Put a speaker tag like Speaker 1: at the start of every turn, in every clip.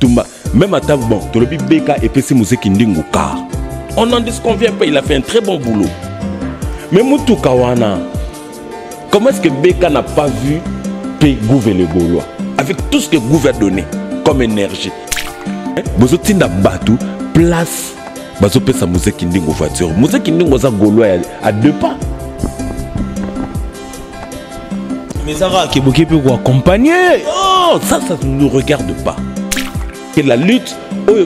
Speaker 1: Tumba. Même à ta bon, tu le Beka et PC Musique Ndingo car. On n'en disconvient pas, il a fait un très bon boulot. Mais Moutou Kawana, comment est-ce que Beka n'a pas vu Gouver le Gaulois avec tout ce que Gouver a donné comme énergie? Bozo Tinda Batou, place, Bazo Pesa Musique Ndingo voiture. Musique Ndingo za Gaulois à 2 pas.
Speaker 2: Mais ça va, Kéboké peut vous accompagner.
Speaker 1: Oh, ça ne nous regarde pas. Et la lutte,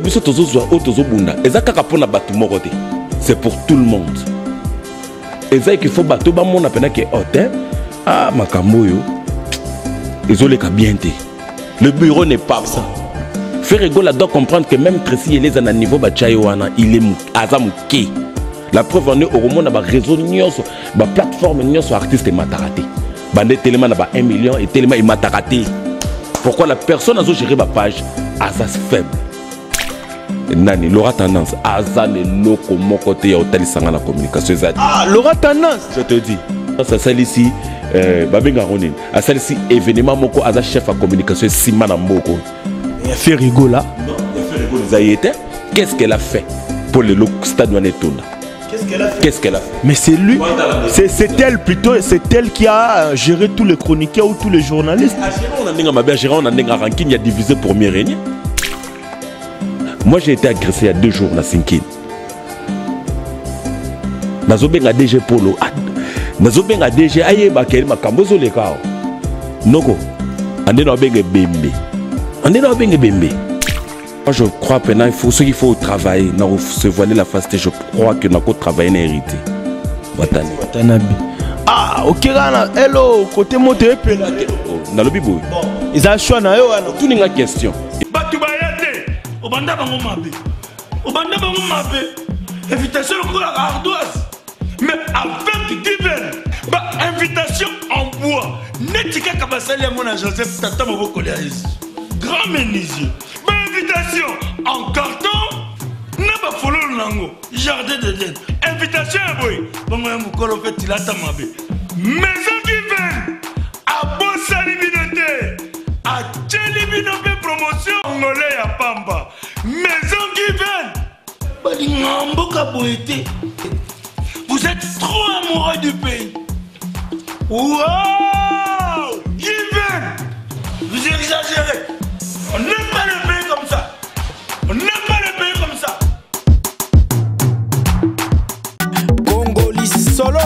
Speaker 1: c'est pour tout le monde. Et ça qu'il faut battre, ah, Makamoyo, ils ont les cabientés. Le bureau n'est pas ça. Ferregola doit comprendre que même Tracy et les à niveau Bachayoana, il est Azamouké. La preuve en est au moment de réseau, la plateforme, artiste et mataraté. Bandé Téléma n'a pas 1 million et Téléma il m'a raté. Pourquoi la personne a géré ma page Azaz faible? Nani, l'aura tendance. Azaz et loko mon côté au talisanga la communication.
Speaker 2: Ah, l'aura tendance.
Speaker 1: Je te dis. Ça c'est ici. Babenga Ronin. À celle ci événement moko Azaz chef à communication Simana Moko.
Speaker 2: Il a fait rigoler.
Speaker 1: Non, il a fait rigoler. Qu'est-ce qu'elle a fait pour le stade Wanetona? Qu'est-ce qu'elle a fait?
Speaker 2: Mais c'est lui, c'est elle plutôt, c'est elle qui a géré tous les chroniqueurs ou tous les journalistes.
Speaker 1: On a divisé pour mieux régner. Moi j'ai été agressé il y a 2 jours dans Sinkin. Nazobenga DG Polo. Nazobenga DG Aye Bakeri Makambozo le kao. Noko. Ande no benga Bembe. Ande no benga Bembe. Moi je crois que ceux qui faut travailler, se voiler la face, je crois que nous avons travaillé et hérité.
Speaker 2: Watanabe. Ah, ok, hello, côté moto et puis là.
Speaker 1: Dans le bibou.
Speaker 2: Ils ont choisi na yo.
Speaker 1: Tout n'est pas question.
Speaker 3: Batu bayate, obanda bango mabe. Obanda bango mabe. Invitation pour la ardoise. Mais avec Given, invitation en bois. Netika kabasali à mon Joseph Tata Moboko Léaïs. Grand menuisier. Invitation en carton, n'a pas follow nango, jardin de dette. Invitation à boy, bon moi mukolo fait il a tamabé. Maison Given, à Bossa Libinoté, à Tchelibinoté promotion angolais à Pamba. Maison Given, Balingambo Kaboété. Vous êtes trop amoureux du pays. Wow, Given, vous exagérez. On n'aime pas le pays comme ça. On n'aime pas le pays comme ça.
Speaker 2: Congolais solo.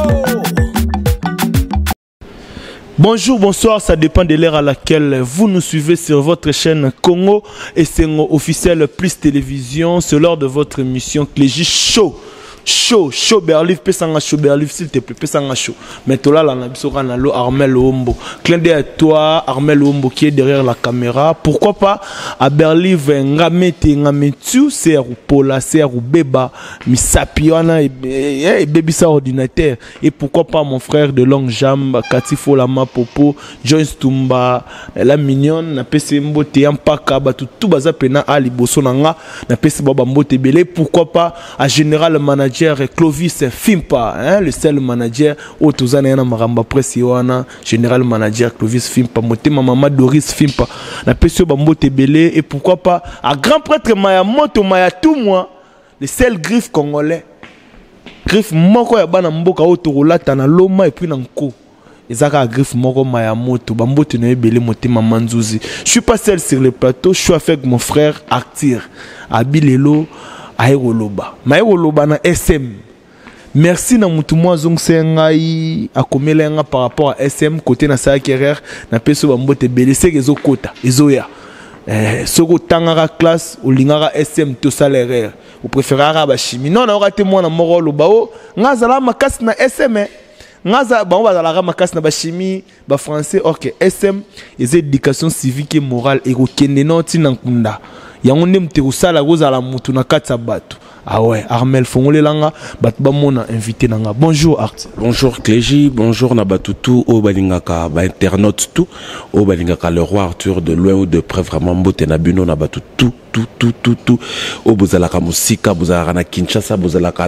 Speaker 2: Bonjour, bonsoir, ça dépend de l'heure à laquelle vous nous suivez sur votre chaîne Congo et Sengo officiel plus télévision. C'est l'heure de votre émission Clégie Show. Show Berlif, Pesanga Show Berlif, s'il te plaît, Pesanga Show. Mais toi là, la Nabisora Nalo, Armel Ombo. Clin d'œil à toi, Armel Ombo qui est derrière la caméra. Pourquoi pas à Berlif, Ngamete, Ngametu, c'est ou Pola, c'est ou Beba, Misapiana et Baby sa ordinateur. Et pourquoi pas mon frère de longue jambe, Katifo Lama Popo, Joyce Tumba, la mignonne, na pese mbote Yampaka, tout baza pena Ali Bosonanga, na pese baba mbote belé. Pourquoi pas à Général Manager Clovis Fimpa, hein, le seul manager au Tozana yana maramba presiwana, général manager Clovis Fimpa, motema mama Doris Fimpa, na pesio bambote belé. Et pourquoi pas à grand prêtre Mayamoto Mayatou moi, le seul griffe congolais, griffe moko ya bana mboka otorolata na loma et puis nanko. Ezaka griffe moko Mayamoto bambote no belé motema manzuzi. Je suis pas seul sur le plateau, je suis avec mon frère Artir Abilelo Aéroloba. Maéroloba na SM. Merci na mutumwa zongsengai akomelenga par rapport à SM côté na sa carrière na peso bambote belé c'est ezo kota ezoya. Soko tangara classe ou lingara SM to salaire. Ou préférera ba chimie. Non na raté moi na moro loba o ngazala makasi na SM. Ngaza ba bazala makasi na ba chimie ba français OK SM les éducation civique et morale et kokende noti na nkunda. Yango ndemte kusala kozala mutu na katsa batu. Ah ouais, Armel Fongole Langa, Batbamona invité Nanga. Bonjour Art.
Speaker 1: Bonjour Clégie, bonjour Nabatutu, au Balingaka, internaute tout, au Balingaka, le roi Arthur de loin ou de près, vraiment, Mbote Nabuno Nabatutu, tout, au Bozalaka Musika, Bozalaka na Kinshasa, Bozalaka na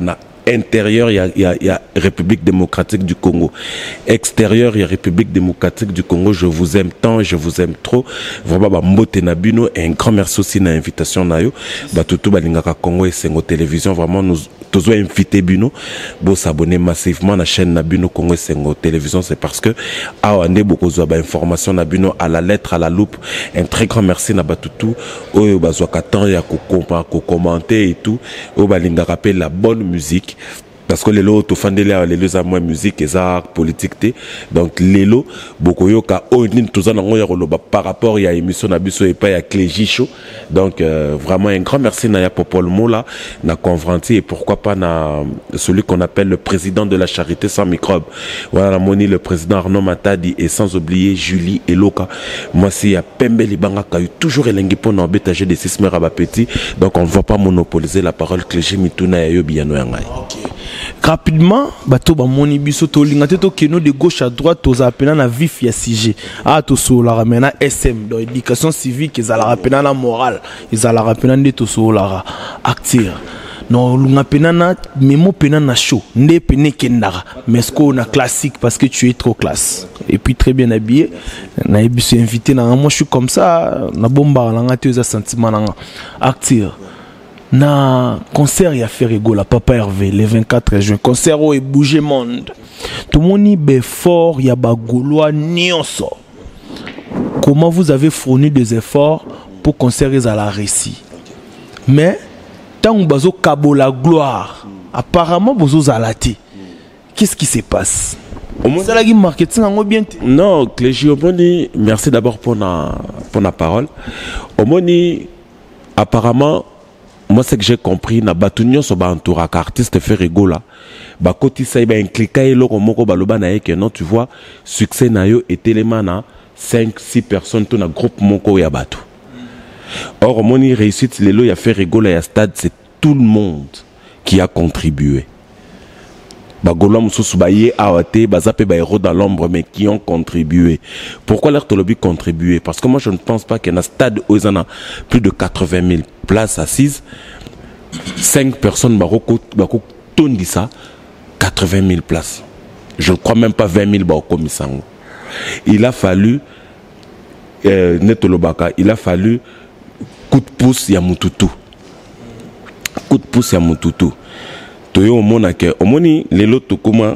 Speaker 1: intérieur, il y a République démocratique du Congo. Extérieur, il y a République démocratique du Congo. Je vous aime tant et je vous aime trop. Vraiment, mbote na bino, et un grand merci aussi na invitation na yo. Batutu balingaka Congo et Sengo Télévision. Vraiment, nous tous invité bino. Bon, s'abonner massivement à la chaîne na bino Congo et Sengo Télévision. C'est parce que awande beaucoup de information na bino à la lettre, à la loupe. Un très grand merci na batutu. Oyo bazwaka temps ya ko commenter et tout. Oyo balingaka rappelle la bonne musique. Parce que les lots, tout fan de l'air, les lots à moins musique et arts politique. Donc les lots, beaucoup yoka, tous en par rapport à l'émission Nabiso et pas à Clégy Show. Donc vraiment un grand merci Naya Popol Mola, na Convranti et pourquoi pas na celui qu'on appelle le président de la charité sans microbe. Voilà la moni le président Arnaud Matadi et sans oublier Julie et Loka. Moi c'est à Pembe Libanga qui a eu toujours elengi pour nous bétager des 6 mères à Bapeti. Donc on ne va pas monopoliser la parole Clégy Mituna et Yobiano Yangai.
Speaker 2: Rapidement, bato ba moni biso to lingate to keno de gauche à droite to zapena na vif ya sujet. Ah to so la ramena SM dans éducation civique ils la rapena na morale, ils la rapena de to so la acteur. Non lunga pena na memo pena na show, nde pene kendara. Mais ce qu'on a classique parce que tu es trop classe. Et puis très bien habillé. Na biso invité na moi je suis comme ça, na bomba la ngate za sentiment na acteur. Na concert ya fait rigola Papa Hervé le 24 juin concert où est bougé monde tout le monde est fort ya bagolois nyonso. Comment vous avez fourni des efforts pour conserver à la récit mais tant que bazo kabo la gloire apparemment bozo zalati qu'est-ce qui se passe ça la marketing en bien
Speaker 1: non Clégy Omoni merci d'abord pour la parole Omoni apparemment moi c'est que j'ai compris na batunyo so ba entoura artiste fait rigola ba koti sa ba inclika et loko moko baloba na que non tu vois succès na yo et élément na 5-6 personnes tout na groupe moko ya bato. Or moni réussite lelo ya fait rigola ya stade c'est tout le monde qui a contribué. Bagolo mususu ba ye awate bazape ba héros dans l'ombre mais qui ont contribué. Pourquoi leur tolobi contribuer? Parce que moi je ne pense pas qu'il y a un stade où il y a plus de 80 000 places assises. 5 personnes bako tondi ça 80 000 places. Je ne crois même pas 20 000 bako misango. Il a fallu netolobaka, il a fallu coup de pouce ya mututu. Coup de pouce ya mututu. Toyo omona ke omoni lelo tokuma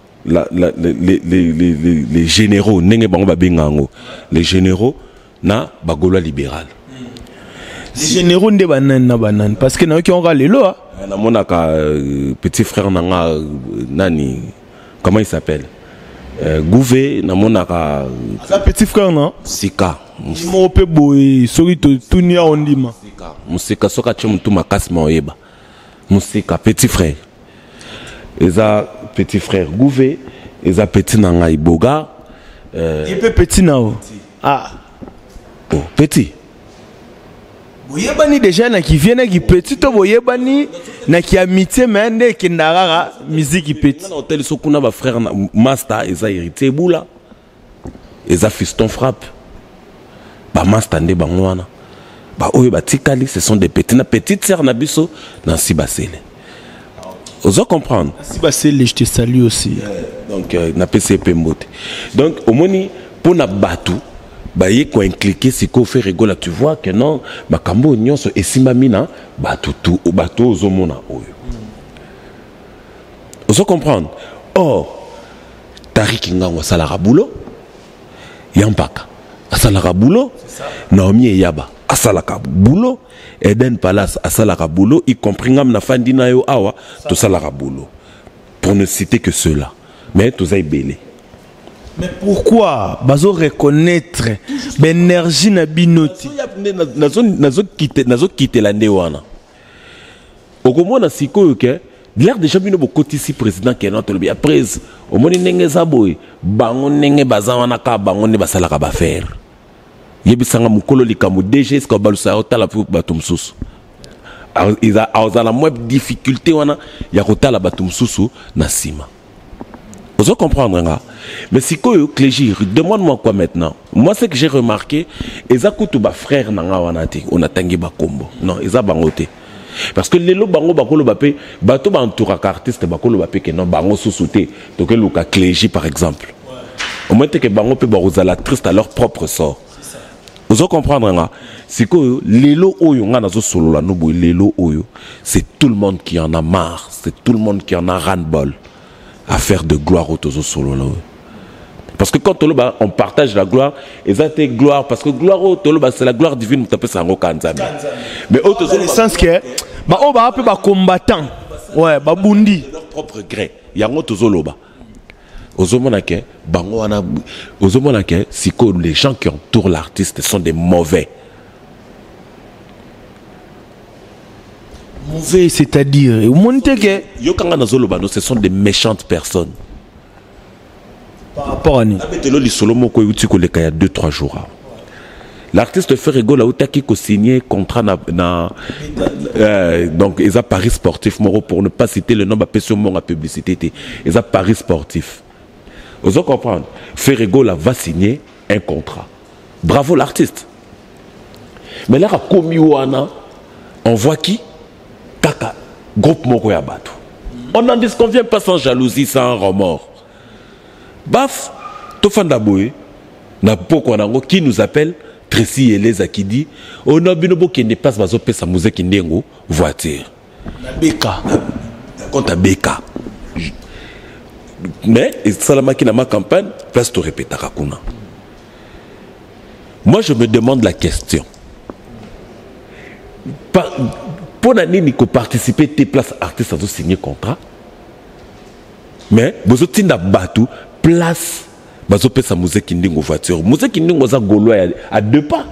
Speaker 1: les généraux nenge bango babengango les généraux na bagolo libéral
Speaker 2: les généraux nde banane na banane parce que na ki onga lelo
Speaker 1: na monaka petit frère nanga nani comment il s'appelle Gouvé na monaka
Speaker 2: sa petit frère non
Speaker 1: Sika
Speaker 2: mo pe boy soki to tunia ondima
Speaker 1: Musika soka chumutu makasi moyeba Musika petit frère Eza petit frère Gouvé Eza petit nanga Iboga
Speaker 2: il peut petit nao ah
Speaker 1: oh petit
Speaker 2: boyebani déjà na qui vient qui petit to boyebani na qui amitié mende qui ndara musique petit
Speaker 1: na hôtel sokuna ba frère master Eza héritier boula Eza fiston frappe ba master nde bangwana ba oyo batikali ce sont des petits na petite sœur na biso na Sibasele. Vous allez comprendre.
Speaker 2: Sibasele, je te salue aussi.
Speaker 1: Donc na PCP mbote. Donc au moni pour na batu ba ye ko cliquer si ko fait rigola tu vois que non makambo nyonso esimamina batu tout au bateau ozomona oyo. Vous allez comprendre. Or Tariq Ngango salara boulot Yampaka asalaka boulot Naomi Eyaba asalaka boulot Eden Palace asalaka boulot y compris ngam na fandina yo awa to salaka boulot pour ne citer que ceux-là mais tous ay belé.
Speaker 2: Mais pourquoi bazo reconnaître l'énergie na binoti
Speaker 1: nazo quitter la ndewana okomona sikoyo ke l'air déjà bino bokoti si président ke notre bien après au moni ndenge zaboy bango ndenge bazawana ka bango ne basalaka ba faire yebisanga mukolo likambo DG ce ko balusa otala pour bato msusu iza azala moins difficulté wana ya kotala bato msusu na sima. Vous allez comprendre nga mais si ko Clégy demande-moi quoi maintenant. Moi ce que j'ai remarqué eza kutu ba frère nanga wana te on a tangi ba kombo non eza bangote Parce que les lots bango bakolo bapé, bato ba entouraka artiste bakolo bapé que non bango sous-souté, donc le cas Clégie par exemple. Au moins que bango pe barozala triste à leur propre sort. Vous allez comprendre nga, c'est que les lots oyo nga nazo solo la no boy les lots oyo, c'est tout le monde qui en a marre, c'est tout le monde qui en a ras-le-bol à faire de gloire au tozo solo là. Parce que quand on partage la gloire, et ça c'est gloire, parce que gloire c'est la gloire divine, tu appelles ça en kanzami. Mais autre
Speaker 2: dans le sens que on va appeler combattant, ouais, babundi.
Speaker 1: Leur propre gré. Il y a un autre zoloba. Ozomonake, bangoana, ozomonake, si les gens qui entourent l'artiste sont des mauvais.
Speaker 2: Mauvais, c'est-à-dire,
Speaker 1: ce sont des méchantes personnes.
Speaker 2: Par rapport à nous.
Speaker 1: Il y a 2-3 jours. L'artiste fait rigoler qui a signé contrat donc ils ont Paris sportif pour ne pas citer le nom de la publicité. Ils ont Paris sportif. Vous comprenez? Ferregola va signer un contrat. Bravo l'artiste. Mais là, on voit qui? Kaka, groupe Moko Bato. On n'en disconvient pas sans jalousie, sans remords. Baf, Tofanda Boé, qui nous appelle Tracy Eleza qui dit on a binobo qui ne passe pas au sa musique qui voiture.
Speaker 2: La Beka.
Speaker 1: Quand à Beka. Mais Salama qui n'a ma campagne, place te répéter Kakuna. Moi je me demande la question. Pour l'année Nico participer tes places artistes à signer contrat. Mais vous êtes Batou place bazo pesa musique qui ndingo voiture musique qui ndingo za gaulois à 2 pas.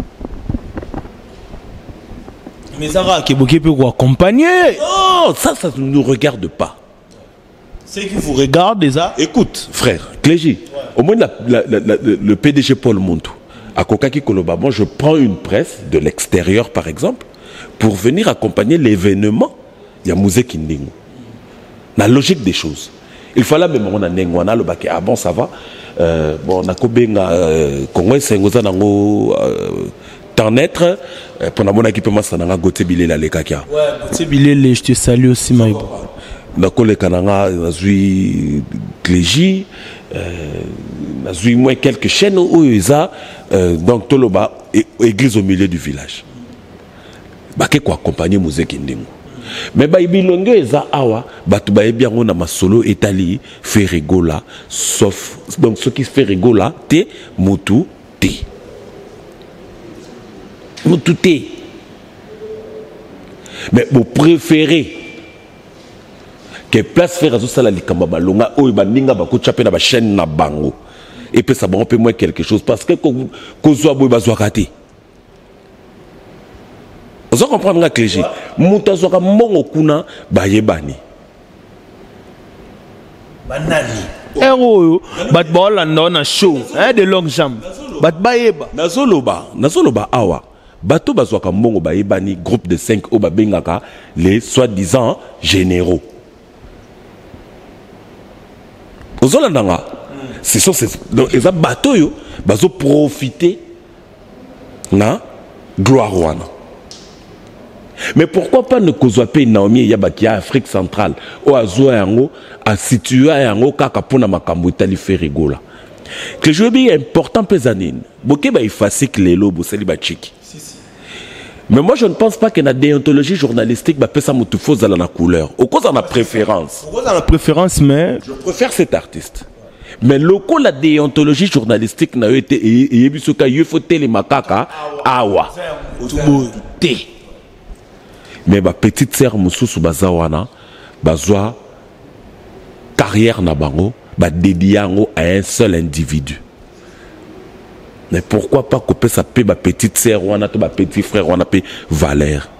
Speaker 2: Mais ça va qui peut accompagner.
Speaker 1: Non, ça ne nous regarde pas.
Speaker 2: C'est qui vous regarde déjà.
Speaker 1: Écoute frère Clégie, au moins le PDG Paul Montou à Kokaki Koloba, bon, je prends une presse de l'extérieur par exemple pour venir accompagner l'événement. Il y a musique qui ndingo. La logique des choses. Il fallait même on a nengwana le bac ah bon ça va bon na kobenga Congo sengoza nango t'en être pour na mona équipe massa nanga Goté Bilela le kakia
Speaker 2: ouais Goté Bilela je te salue aussi Maïbo
Speaker 1: na koleka nanga nazui Clégie nazui moins quelques chaînes où ils a donc toloba église au milieu du village baké quoi accompagner musique ndingo. Mais bilongo eza awa batu ba bien on a masolo etali fait rigola sauf donc ce qui fait rigola te mutu te mais vous préférez que place faire azo sala likamba balonga oyo baninga bakochape na ba chaîne na bango et puis ça bon peut moins quelque chose parce que kozwa boy bazwa kate. Vous comprenez la Clégie? Moutazoka mongo kuna bayebani.
Speaker 2: Banani. Héros, bat ball na show, hein de longues jambes. Bat bayeba.
Speaker 1: Nazoloba awa. Bato bazoka mongo bayebani groupe de 5 o babengaka les soi-disant généraux. Ozolandanga. Ce sont ces donc les bato yo bazo profiter na gloire wana. Mais pourquoi pas ne kozwape Naomi Yabaki à Afrique centrale ou à Zoyango à situer yango kaka pona makambo itali ferigola. Que je veux bien important pesanine. Boké ba ifasik lelo bo seli ba chiki. Mais moi je ne pense pas que la déontologie journalistique ba pesa mutufo za la couleur. Au cause de la préférence.
Speaker 2: Au cause de la préférence mais
Speaker 1: je préfère cet artiste. Mais loko la déontologie journalistique n'a été yebisoka yefo tele makaka awa. Té. Mais ma petite sœur Moussou Bazawana, bazwa carrière na bango, ba dédié à un seul individu. Mais pourquoi pas couper sa paix, ma petite sœur ou ma petit frère ou paix Valère.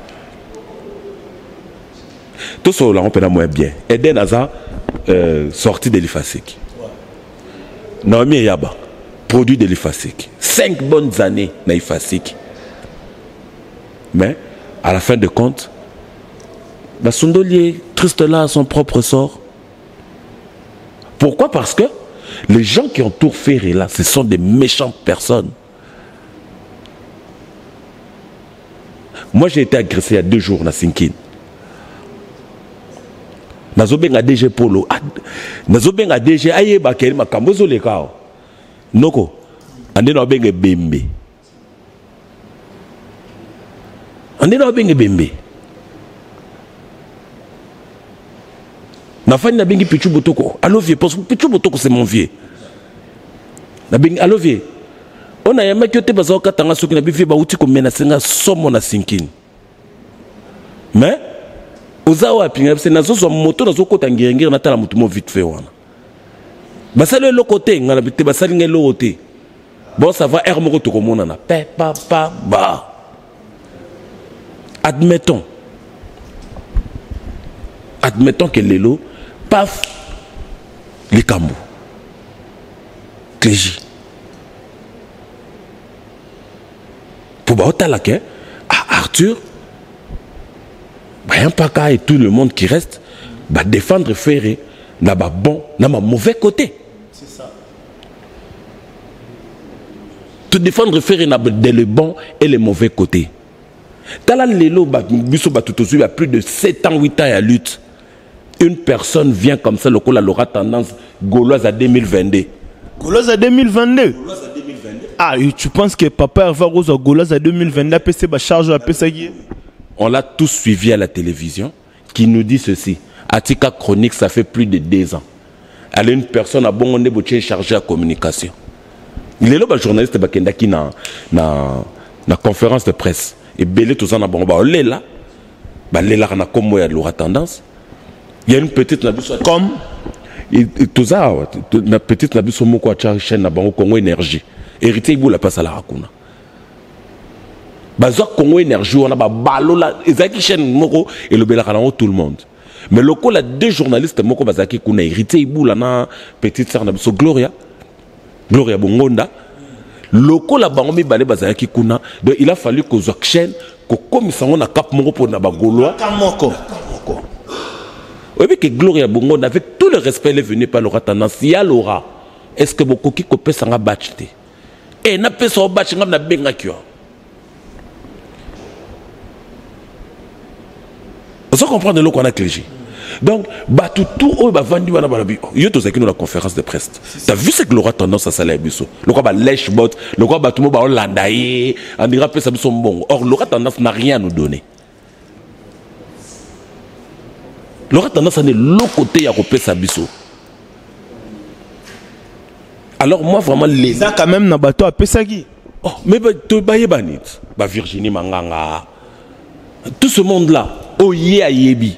Speaker 1: Tout ça là on peut moins bien. Eden Aza sorti de l'IFASIC. Naomi Yaba produit de l'IFASIC. 5 bonnes années na l'IFASIC. Mais à la fin de compte, la Sondolier, triste là à son propre sort. Pourquoi? Parce que les gens qui entourent Ferré là, ce sont des méchantes personnes. Moi, j'ai été agressé il y a 2 jours na Sinkin. Nazobenga DG Polo. Nazobenga DG Ayeba Keri Makambozo Lekao. Noko. Ande na benga Bembe. Ande na benga Bembe. Na fani na bengi Pichu Botoko. Allo vieux, parce que Pichu Botoko c'est mon vieux. Na bengi allo vieux. On a yama kyote baza katanga soki na bifi ba uti ko menacer nga somo na Sinkin. Mais ozawa pinga c'est na zo moto na zo kota ngengera na tala mutu mo vite fait wana. Basale le côté ngala bité basali ngelo côté. Bon ça va air moko to komona na pe papa ba. Admettons que Lelo paf les Kambo. Clégie. Pour Baotalake, à Arthur, Bayampaka et tout le monde qui reste, va défendre Ferré, n'a pas bon, n'a pas mauvais côté.
Speaker 2: C'est ça.
Speaker 1: Tout défendre Ferré n'a pas le bon et le mauvais côté. Tala Lelo, il y a plus de 7 ans, 8 ans à lutte. Une personne vient comme ça, le coup, elle aura tendance gauloise à 2022.
Speaker 2: Gauloise à 2022. Ah, et tu penses que Papa va Rose à Gauloise à 2022, PC va charger à PC?
Speaker 1: On l'a tous suivi à la télévision, qui nous dit ceci. Atika Chronique, ça fait plus de 2 ans. Elle est une personne à bon monde chargée à communication. Il est là, le journaliste qui na conférence de presse. Et belé tout ça na bon, on est là. Là, on a comme il y a tendance. Il y a une petite
Speaker 2: comme
Speaker 1: tout ça, la petite nabi somo kwa chaîne na bango Congo Énergie. Héritier il la passe à la Hakuna. Bazo Congo Énergie on a ba balo la ezaki chaîne moko et le belaka na tout le monde. Mais le coup là 2 journalistes moko bazaki kuna héritier il la na petite sœur na biso Gloria Bongonda. Le coup là bango mi balé bazaki kuna. Donc il a fallu que zo chaîne ko komisa na cap moko pour na bagoloa.
Speaker 2: Kamoko.
Speaker 1: Oui, mais que Gloria Bongonda, avec tout le respect, elle est venue par l'aura tendance. Il y a l'aura. Est-ce que beaucoup qui copient ça va battre? Et n'a pas ça battre, n'a pas bien sûr. Vous comprenez le qu'on a clégi. Donc, tout au bas vendu à la balabi. Il y a tous ceux qui ont la conférence de presse. T'as vu ce que l'aura tendance à saler à biso. Le quoi bah lèche bot, le quoi bah tout le monde bah landaye, on dira que ça sont bon. Or l'aura tendance n'a rien à nous donner. L'aura tendance à aller l'autre côté à couper sa biseau. Alors moi vraiment les
Speaker 2: ça quand même na bateau à Pesagi.
Speaker 1: Oh mais tu baye banit, ba Virginie Manganga. Tout ce monde là, oye ayebi.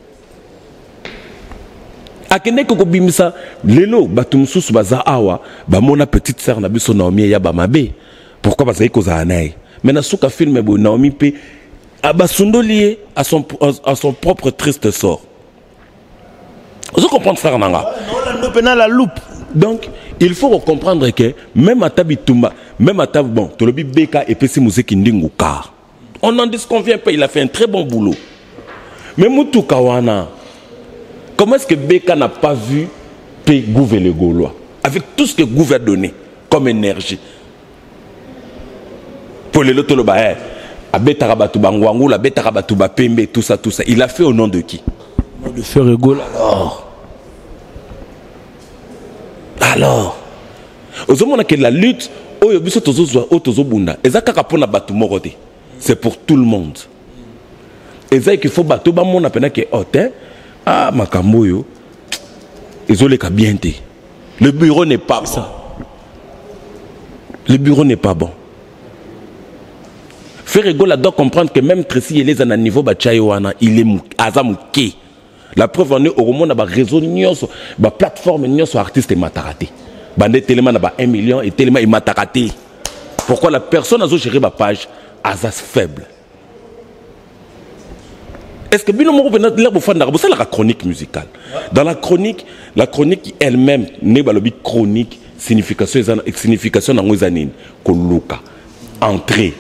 Speaker 1: Akene ko bimisa lelo batumsusu baza awa, ba mona petite sœur na biso Naomi ya ba mabe. Pourquoi parce que koza anay. Mais na suka film bo Naomi pe abasundoli à son propre triste sort. Vous comprenez ça, Nanga?
Speaker 2: La loupe.
Speaker 1: Donc, il faut comprendre que même à Tabitumba, même à Tab, bon, Tolobi Beka et PC Mouseki Ndingu Kar. On n'en disconvient pas, il a fait un très bon boulot. Mais Moutou Kawana, comment est-ce que Beka n'a pas vu P. Gouver le Gaulois? Avec tout ce que Gouver a donné comme énergie. Pour les Lotoloba, Abetarabatu Bangwangu, la Betarabatu Bapembe, tout ça. Il a fait au nom de qui?
Speaker 2: De faire rigole
Speaker 1: alors aux hommes que la lutte c'est pour tout le monde et ça qu'il faut battre ba mon appena que hôtel ah makamboyo isolé ka bien té le bureau n'est pas bon. Le bureau n'est pas bon. Faire rigole doit comprendre que même Tracy il est à un niveau bachayoana il est azamouké. La preuve en est au monde a réseau nyonso ba plateforme nyonso artiste matarate bande tellement na ba 1 million et tellement matarate. Pourquoi la personne a géré ma page azas faible? Est-ce que bino mo venant l'air bofanda c'est la chronique musicale. Dans la chronique elle-même ne ba lobi chronique signification na ngozanine koluka entrée.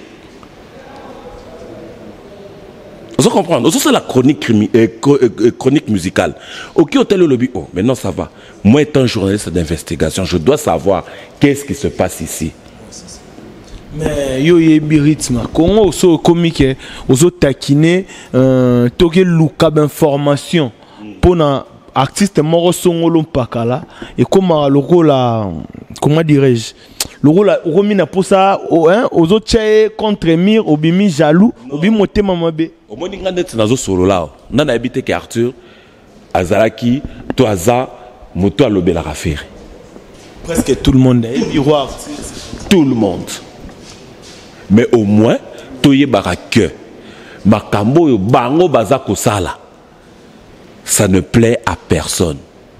Speaker 1: Vous comprenez? C'est la chronique musicale. Ok, hôtel le lobby. Oh, maintenant ça va. Moi, étant journaliste d'investigation, je dois savoir qu'est-ce qui se passe ici.
Speaker 2: Mais yo yebi rythme Congo so comique ozo taquiner toke luka d'information pour na artiste moro songolo pakala et comment le rôle comment dirais-je le rôle romina pour ça ozo tché contre mire obimi jaloux obimi motema mabe
Speaker 1: au moins nga net nazo solo là nana habité que Arthur azalaki to aza moto alobela rafere
Speaker 2: presque tout le monde miroir
Speaker 1: tout le monde. Mais au moins, toye barake, makambo yo bango baza kosala. Ça ne plaît à personne.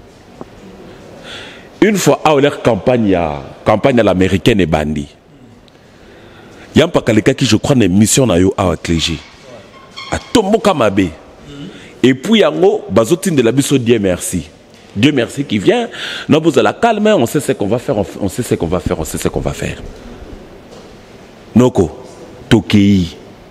Speaker 1: Une fois à leur campagne à l'américaine et bandi. Y'a pas quelqu'un qui je crois une mission na yo à clégie. À tombo kamabe. Et puis yango bazotine de la biso Dieu merci. Dieu merci qui vient. Non vous à la calme, on sait ce qu'on va faire, on sait ce qu'on va faire, on sait ce qu'on va faire. Noko, Tokei.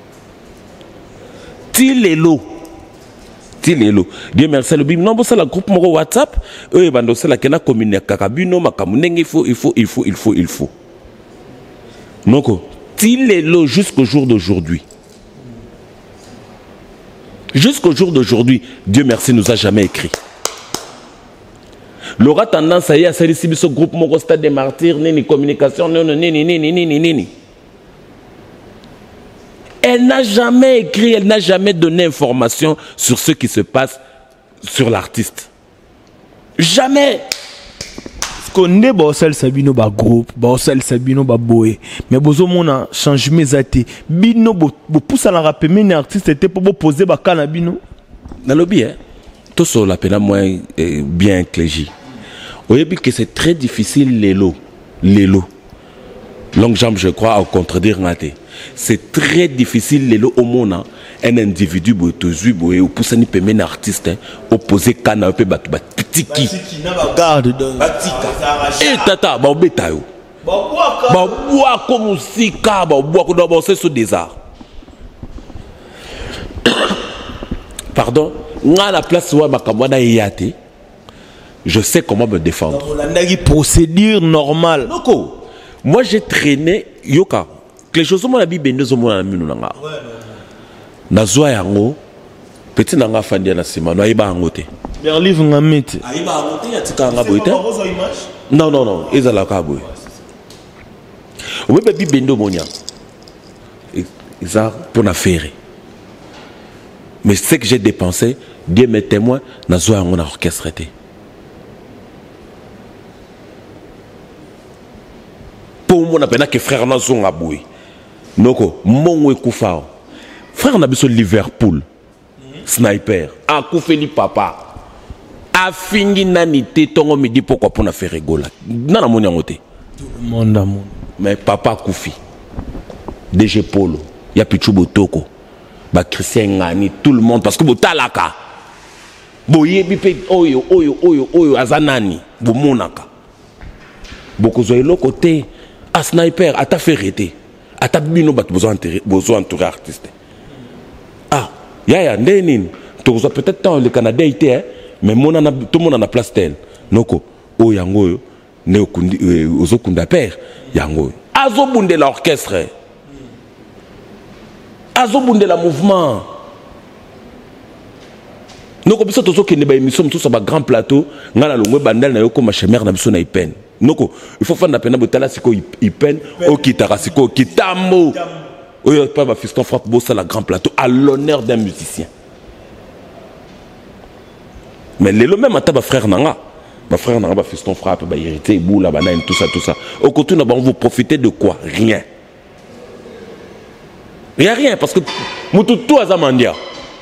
Speaker 1: Tilelo. Dieu merci le bim. Non, c'est la groupe moro WhatsApp. Eux, bando c'est la kena communique kakabino makamuneng il faut. Noko, Tilelo jusqu'au jour d'aujourd'hui. Jusqu'au jour d'aujourd'hui, Dieu merci nous a jamais écrit. L'aura tendance à y aller à ce groupe moro stade des martyrs, ni communication, ni. Elle n'a jamais écrit, elle n'a jamais donné information sur ce qui se passe sur l'artiste. Jamais.
Speaker 2: Parce qu'on est bossel sabino ba groupe, bossel sabino ba boé, mais bozo mona changement zate. Bino bo pousse à la rapper mais artiste était pour poser ba canabino.
Speaker 1: Dans le bien, tout ça la peine moins bien clégie. Vous voyez que c'est très difficile l'élo. Longue jambe je crois à contredire Naté. C'est très difficile les au monde un individu botozu boé ou pour ni pemen artiste opposé kana pe bat petit qui
Speaker 2: na ba garde de
Speaker 1: et tata ba obeta yo ba boa comme musika ba boa ko do c'est sur des arts. Pardon, nga la place wa makamwana yate. Je sais comment me défendre.
Speaker 2: On a une procédure normale.
Speaker 1: Noko. Moi j'ai traîné yoka que les choses sont la bible nous sommes la minu nanga na zoa yango petit nanga fandi na sima no aiba ngote
Speaker 2: leur livre ngamete
Speaker 1: aiba ngote ya tika nga boite non ezala ka boy obe bible ndo monia ça pour na faire mais ce que j'ai dépensé Dieu me témoin na zoa yango na orchestré pour moi, on a que frère Nazon a boué. Noko, mon Koufao. Frère Nabiso Liverpool. Sniper. A Koufeli papa. A fini nanité, tongo me dit pourquoi pour na faire rigoler. Nana mon yangote.
Speaker 2: Tout le monde a mon.
Speaker 1: Mais papa Koufi. DG Polo. Ya Pichu Botoko. Ba Christian Ngani. Tout le monde. Parce que Botalaka. Boye bipe oyo azanani. Bo monaka. Beaucoup de l'autre côté. À sniper, à ta ferrité, à ta bino bat besoin entourer artiste. Ah, ya ndenin, tu as peut-être tant le Canada était, mais tout le monde en a place tel. Noko, o yango, ne okundi, ozokunda père, yango. Azobunde l'orchestre, azobunde la mouvement. Noko biso tozo kende ba émission tout ça ba grand plateau, ngala longwe bandal na yoko machemer na biso na ipen. Noko, il faut faire la peine de botala siko ipen au kitara siko kitamo. Oyo pas ma fiston frappe bossa la grand plateau à l'honneur d'un musicien. Mais le même à ta frère nanga. Ma frère nanga fiston frappe ba hérité boula banane tout ça. Au côté na vous profitez de quoi? Rien. Il y a rien parce que mutu tout azamandia.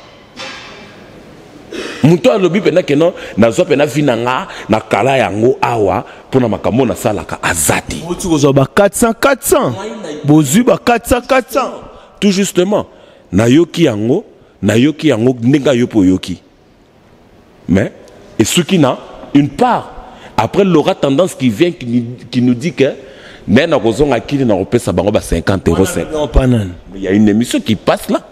Speaker 1: Mutu alobi pena que non na zo pena vinanga na kala yango awa pour na makambo na salaka azati.
Speaker 2: Tu ozo ba 400 bozu ba 400
Speaker 1: tout justement na yoki yango nenga yopo yoki. Mais et ce qui n'a une part après l'aura tendance qui vient qui nous dit que nena kozonga kili na repesa bango ba 50 €. Mais il y a une émission qui passe là.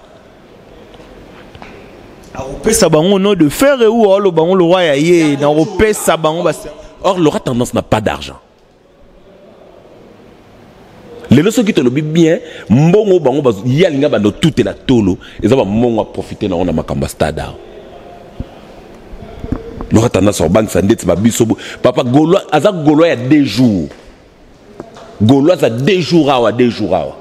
Speaker 2: De faire ou le bango le roi yaye na repé sabango.
Speaker 1: Or l'aura tendance n'a pas d'argent. Les leçons qui te le bien, mbongo bango baz yalinga bando tout est la tolo, et ça va mbongo profiter na on a makamba stade. Nous tendance sur banque sandet ba biso papa Gaulois azak Gaulois il y a 2 jours. Gaulois a 2 jours à 2 jours à.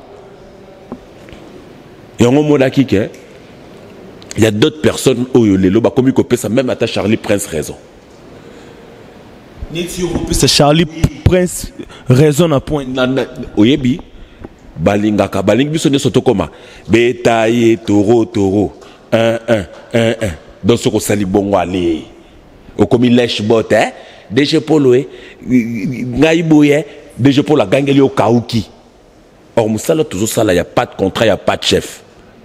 Speaker 1: Et on m'a dit que il y a d'autres personnes où les loba comme il ça même à Charlie Prince raison.
Speaker 2: C'est Charlie Prince raison à point.
Speaker 1: Oyebi balingaka baling biso ne soto koma betaye toro 1 dans ce ko sali bongo aller o komi lèche bot hein déjà poloé ngai boye déjà pour la gangeli au kauki. Or musala toujours ça là il y a pas de contrat, il y a pas de chef.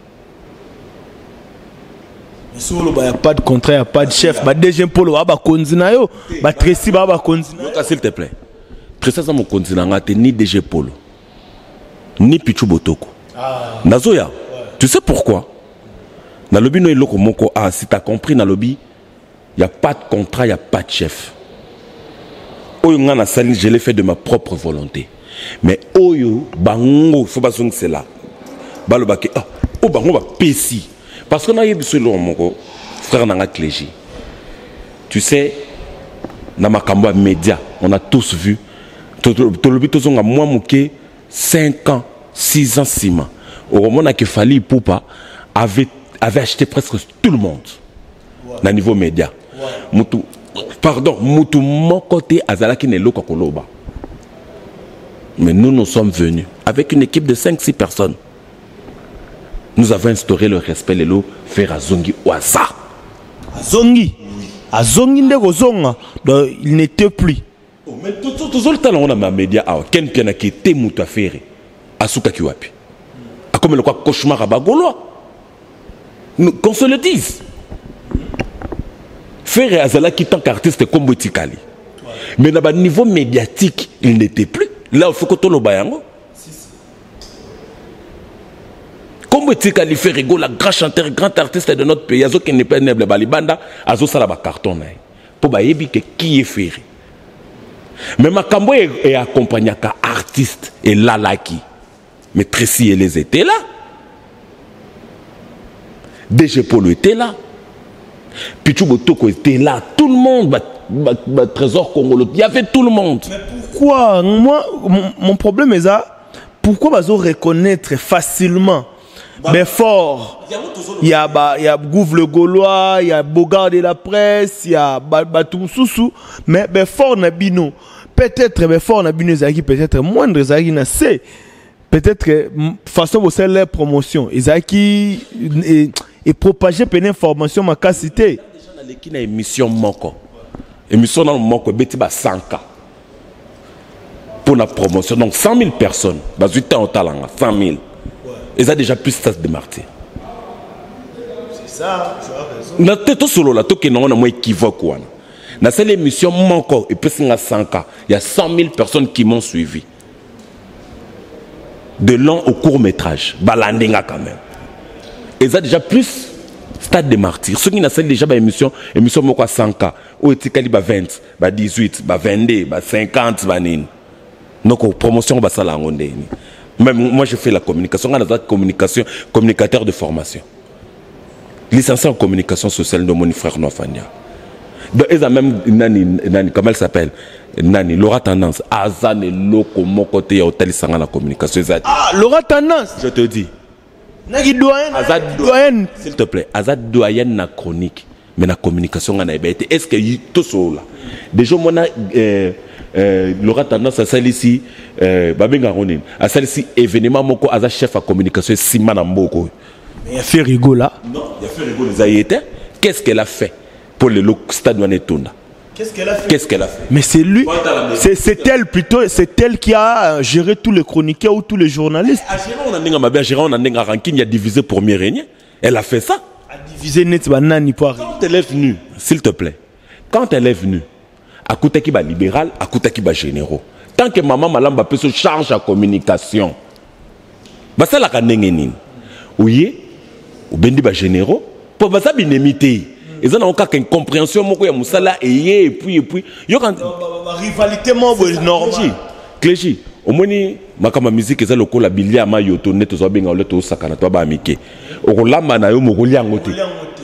Speaker 2: Il n'y a pas de contrat, il n'y a pas de chef. Déjà polo aba konzina yo, ba Tracy ba konzina.
Speaker 1: S'il te plaît. Tracy ça mon konzina ngate ni DG Polo. Ni Pichu Botoko. Nazoya. Tu sais pourquoi? Dans le lobby no iloko moko si tu as compris dans le lobby, il n'y a pas de contrat, il n'y a pas de chef. Oyo ngana sali, je l'ai fait de ma propre volonté. Mais oyo bango faut pas sonner cela. Balobake o bango ba pesi. Parce qu'on a eu besoin de mon frère Nanga Clégie. Tu sais, dans ma cambo média, on a tous vu. Tout le but, on a moins mouqué 5 ans, 6 ans, 6 mois. Au moment où Fali Poupa avait acheté presque tout le monde. Dans niveau média. Moutou, pardon, Moutou, mon côté, Azalaki Nelo Kokoloba. Mais nous sommes venus avec une équipe de 5-6 personnes. Nous avons instauré le respect, les lots, faire Azongi Oaza.
Speaker 2: Azongi ndeko zonga, il n'était plus.
Speaker 1: Mais tout le temps, on a ma média, Ken Piana qui était moutou à faire, Asuka Kiwapi. A comme le quoi cauchemar à Bagolois. Qu'on se le dise. Faire Azala qui tant qu'artiste comme Botikali. Mais à niveau médiatique, il n'était plus. Là, il faut que tout le bayango. Comme tu as fait rigoler, grand chanteur, grand artiste de notre pays, Azo qui n'est pas né de Balibanda, Azo Salaba carton. Pour bailler que qui est fait. Mais Makambo est accompagné qu'un artiste et Lalaki. Mais Tracy et les étaient là. DG Polo était là. Pichu Botoko était là. Tout le monde, Trésor Congolo, il y avait tout le monde.
Speaker 2: Mais pourquoi? Moi, mon problème est ça. Pourquoi Bazo reconnaître facilement? Mais fort, il y a Gouv le Gaulois, il y a Bogard de la presse, il y a Batum Soussou, mais fort Nabino, peut-être fort Nabino Zaki, peut-être moindre Zaki n'a c'est, peut-être façon de faire les promotions, Zaki et propager une information ma cité.
Speaker 1: Déjà dans l'équipe na émission Moko, émission dans Moko beti ba 100K pour la promotion, donc 100 000 personnes, bah 8 ans au talent, 100 000. Ils ont déjà plus de martyrs.
Speaker 2: C'est ça, tu as raison.
Speaker 1: Na tête solo là, tout qui n'a pas équivoque. Dans cette émission, Manko, et puis il y a 100K, il y a 100 000 personnes qui m'ont suivi. De long au court métrage, balandinga quand même. Ils ont déjà plus stade de martyrs. Ceux qui n'ont déjà une émission Moko à 100K, où est-ce qu'il y a 20, 18, 22, 50, donc promotion, ça l'a ngondé. Même moi, je fais la communication. On a la communication, communicateur de formation. Licencié en communication sociale de mon frère Nofania. Donc, ils ont même, Nani, comment elle s'appelle? Nani, Laura Tendance. Azan et Loko, mon côté, il y a hôtel Sanga la communication.
Speaker 2: Ah, Laura Tendance.
Speaker 1: Je te dis.
Speaker 2: Nagi doyen.
Speaker 1: Azad doyen. S'il te plaît, Azad doyen na chronique. Mais la communication, on a été. Est-ce que tout ça là? Déjà, moi, Laura Tendance à celle ici, Babenga Ronin, à celle ici, événement, mon co, chef à communication, Simana Mboko.
Speaker 2: Il a fait rigoler.
Speaker 1: Non, il a fait rigoler. Qu'est-ce qu'elle a fait pour le stade Wanetunda?
Speaker 2: Qu'est-ce qu'elle a fait?
Speaker 1: Qu'est-ce qu'elle a fait?
Speaker 2: Mais c'est lui, c'est elle plutôt, c'est elle qui a géré tous les chroniqueurs ou tous les journalistes.
Speaker 1: À Gérard, on a un ranking, il a divisé premier régné. Elle a fait ça.
Speaker 2: A divisé net banani pour arriver.
Speaker 1: Quand elle est venue, s'il te plaît, quand elle est venue, à côté qui va libéral, à côté qui va généraux. Tant que maman Malamba peut se charge à communication, bah ça la kanengeni. Oui, ou bendi ba généraux, pour ça binemité. Ils ont encore une compréhension moko ya musala et puis yo quand
Speaker 2: rivalité mo normal.
Speaker 1: Clégie, au moni makama musique eza lokola bilia ma yoto neto zo benga ole to sakana to ba amike okolamba na yo mokolia ngote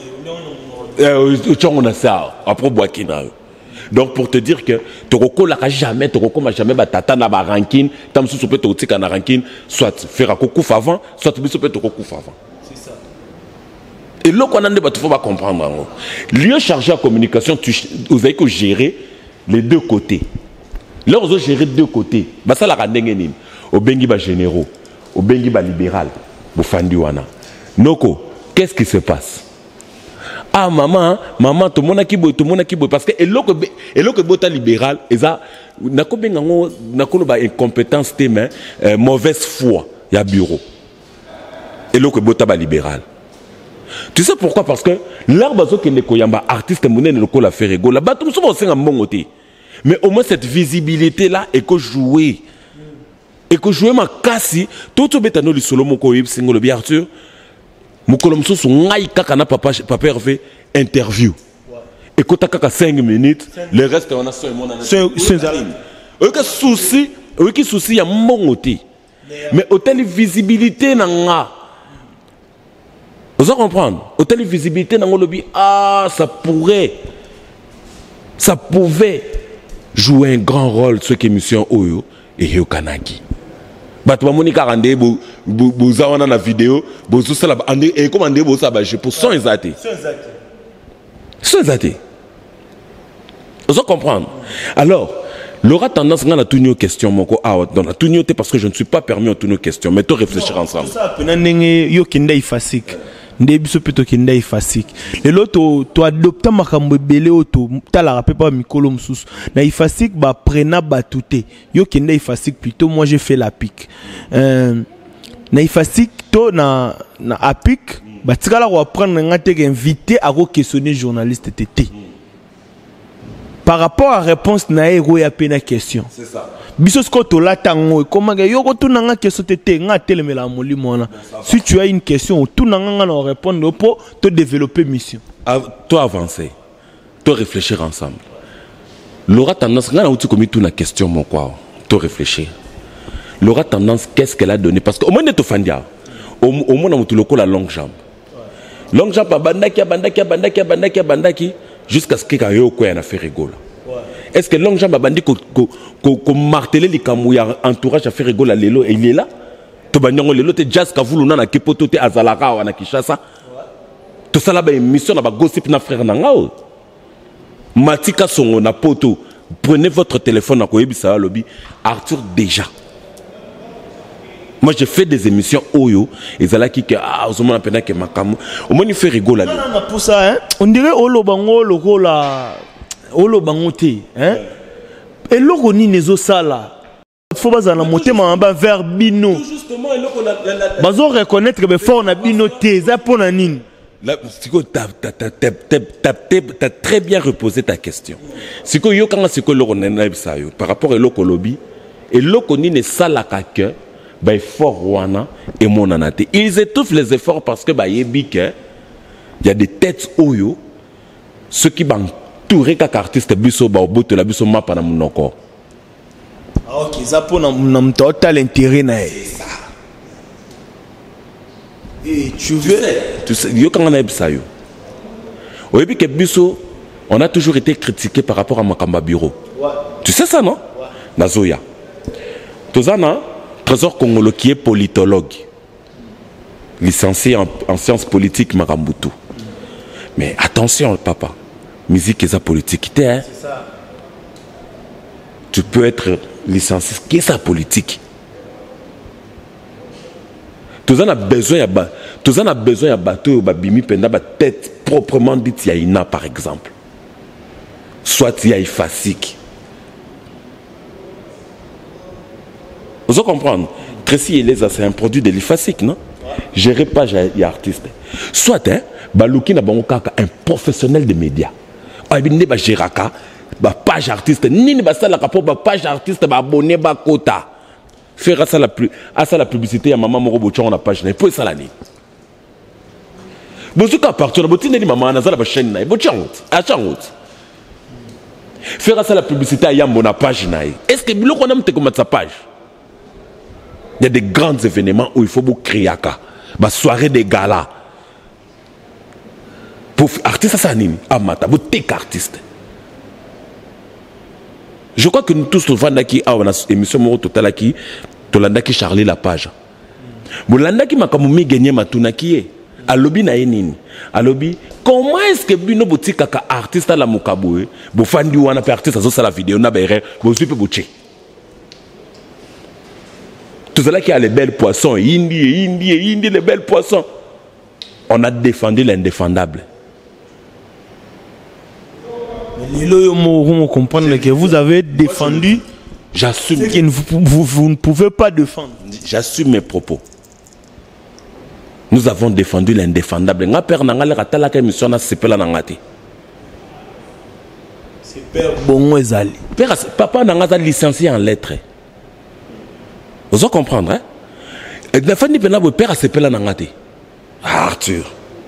Speaker 1: chongo na ça après boakina. Donc pour te dire que tu jamais jamais batata na ba ranking tam sous peut te na ranking soit faire kokufa avant soit biso peut te kokufa avant. C'est ça. Et là qu'on a ne faut pas comprendre. Lieu chargé à communication vous avez que gérer les deux côtés. Là vous gérer deux côtés. Ba ça la randenge nini. Au bengi ba généraux, au bengi ba libéral, au fandiwana. Noko, qu'est-ce qui se passe? Ah maman tout le monde qui boit parce que eloko bota libéral eza nakobenga ngo nakoloba incompétence téma mauvaise foi ya bureau eloko bota ba libéral. Tu sais pourquoi? Parce que l'arbre zo kende koyamba artiste monene lokola ferego la bato muso bosenga mbongote mais au moins cette visibilité là et que jouer ma kasi tout beta no lisolo moko yeb singolo bi Arthur mukolo mususu ngai kaka na papa Hervé interview écoute kaka 5 minutes le reste on a seulement aucun souci ya mbongote mais hôtel visibilité na nga vous allez comprendre hôtel visibilité na ngolobi ça pouvait jouer un grand rôle sur émission Oyo et Yokanagi. Bato bamoni karande boza wana na vidéo bozo sala ande et comment ande boza ba pour son exaté. Vous allez comprendre. Alors, l'aura tendance à tout nos questions moko dans la tout parce que je ne suis pas permis à toutes nos questions mais to réfléchir ensemble.
Speaker 2: Ça penanenge yo kinda ifasik. Nde biso peto kinda ifasik. Lelo to adopta makambo belé auto tala rappel pas mikolo msusu. Na ifasik ba prena batute. Yo kinda ifasik plutôt moi j'ai fait la pique. Na ifasik to na apik ba tikala ko prendre ngate invité à questionner journaliste tété. Par rapport à réponse na ero ya pena question. C'est ça. Biso sko to la tango comment yo ko tu nanga question tété nga telemela molimo na. Si tu as une question tu nanga na répondre pour te développer mission.
Speaker 1: Toi avancer. Toi réfléchir ensemble. L'aura tendance nga na uti komi tu na question mon quoi. Toi réfléchir. L'aura tendance qu'est-ce qu'elle a donné parce que au moins to fandia. Au moins na mutu loko la longue jambe. Longue jambe bandaki jusqu'à ce que kayo ko na fait rigoler. Est-ce que longue jambe bandi ko marteler les kamouya entourage à faire rigoler lelo et il est là? To banyango lelo te jazz ka vulu na kepoto te azalaka wana Kinshasa. To sala ba émission na ba gossip na frère nanga. Matika songo na poto. Prenez votre téléphone na koyebisa lobby Arthur déjà. Moi j'ai fait des émissions Oyo et ça là qui au moins pendant que makamu au moins il fait rigoler.
Speaker 2: Non pour ça hein on dirait olo bango lokola olo bangote hein et loko ni nezo sala faut pas en monter ma vers bino justement et loko bazo reconnaître que fort na bino te za pona nini.
Speaker 1: Là, t'as très bien reposé ta question. C'est que yo quand c'est que loko na ça yo par rapport à loko lobby et loko ni ne sala ka que bah fort wana et mon anate ils étouffent les efforts parce que bah il y a des têtes oyo ceux qui m'entourent comme artiste biso ba oboto la biso mapa na monoko.
Speaker 2: OK ça pour na total intérêt na ça. Et tu sais
Speaker 1: yo quand on a ça yo au début que biso on a toujours été critiqué par rapport à Makamba bureau. Ouais. Tu sais ça non? Ouais. Nazoya tozana Trésor Congolo qui est politologue, licencié en sciences politiques Marambutu. Mais attention, papa, musique et sa politique, hein? C'est ça. Tu peux être licencié, qui est sa politique? Tous en a besoin de bateau, babimi, penda, tête proprement dite Yaina par exemple. Soit Yaïfasik. Vous comprenez? Tracy Eleza, c'est un produit de l'IFASIC, non? Géré pas les artistes. Soit, hein, Balouki n'a pas un professionnel de médias. Il n'y a pas Géraka, page artiste, ni ne pas la page artiste, abonné, quota. Faire ça la publicité à maman Moro Bochon la page, il faut ça l'année. Bonjour, à partir de la maman, on a la chaîne, faire ça la publicité à Yambo na page. Est-ce que l'on a comme sa page? Il y a des grands événements où il faut beaucoup créer bah soirée des galas pour artiste ça nini amata vous tek artiste. Je crois que nous tous nous vendons qui a une émission moro total qui tolanda qui Charlie la page bolanda qui makamumi gagner matuna qui est à lobby na nini à lobby comment est-ce que bino boutique ka artiste la mukaboué bo fandi wana pe artiste ça la vidéo na bere bo supe bouché tout cela qui a les belles poissons Indie les belles poissons. On a défendu l'indéfendable.
Speaker 2: Vous comprenez que vous avez défendu.
Speaker 1: J'assume.
Speaker 2: Ce que vous ne pouvez pas défendre.
Speaker 1: J'assume mes propos. Nous avons défendu l'indéfendable. Nga père nanga le ratala ka émission na sepela nangati.
Speaker 2: C'est père Bongo Ezali.
Speaker 1: Papa nanga za licencié en lettres. Vous allez comprendre, hein? Et la fin du père a sepela nangati. Arthur,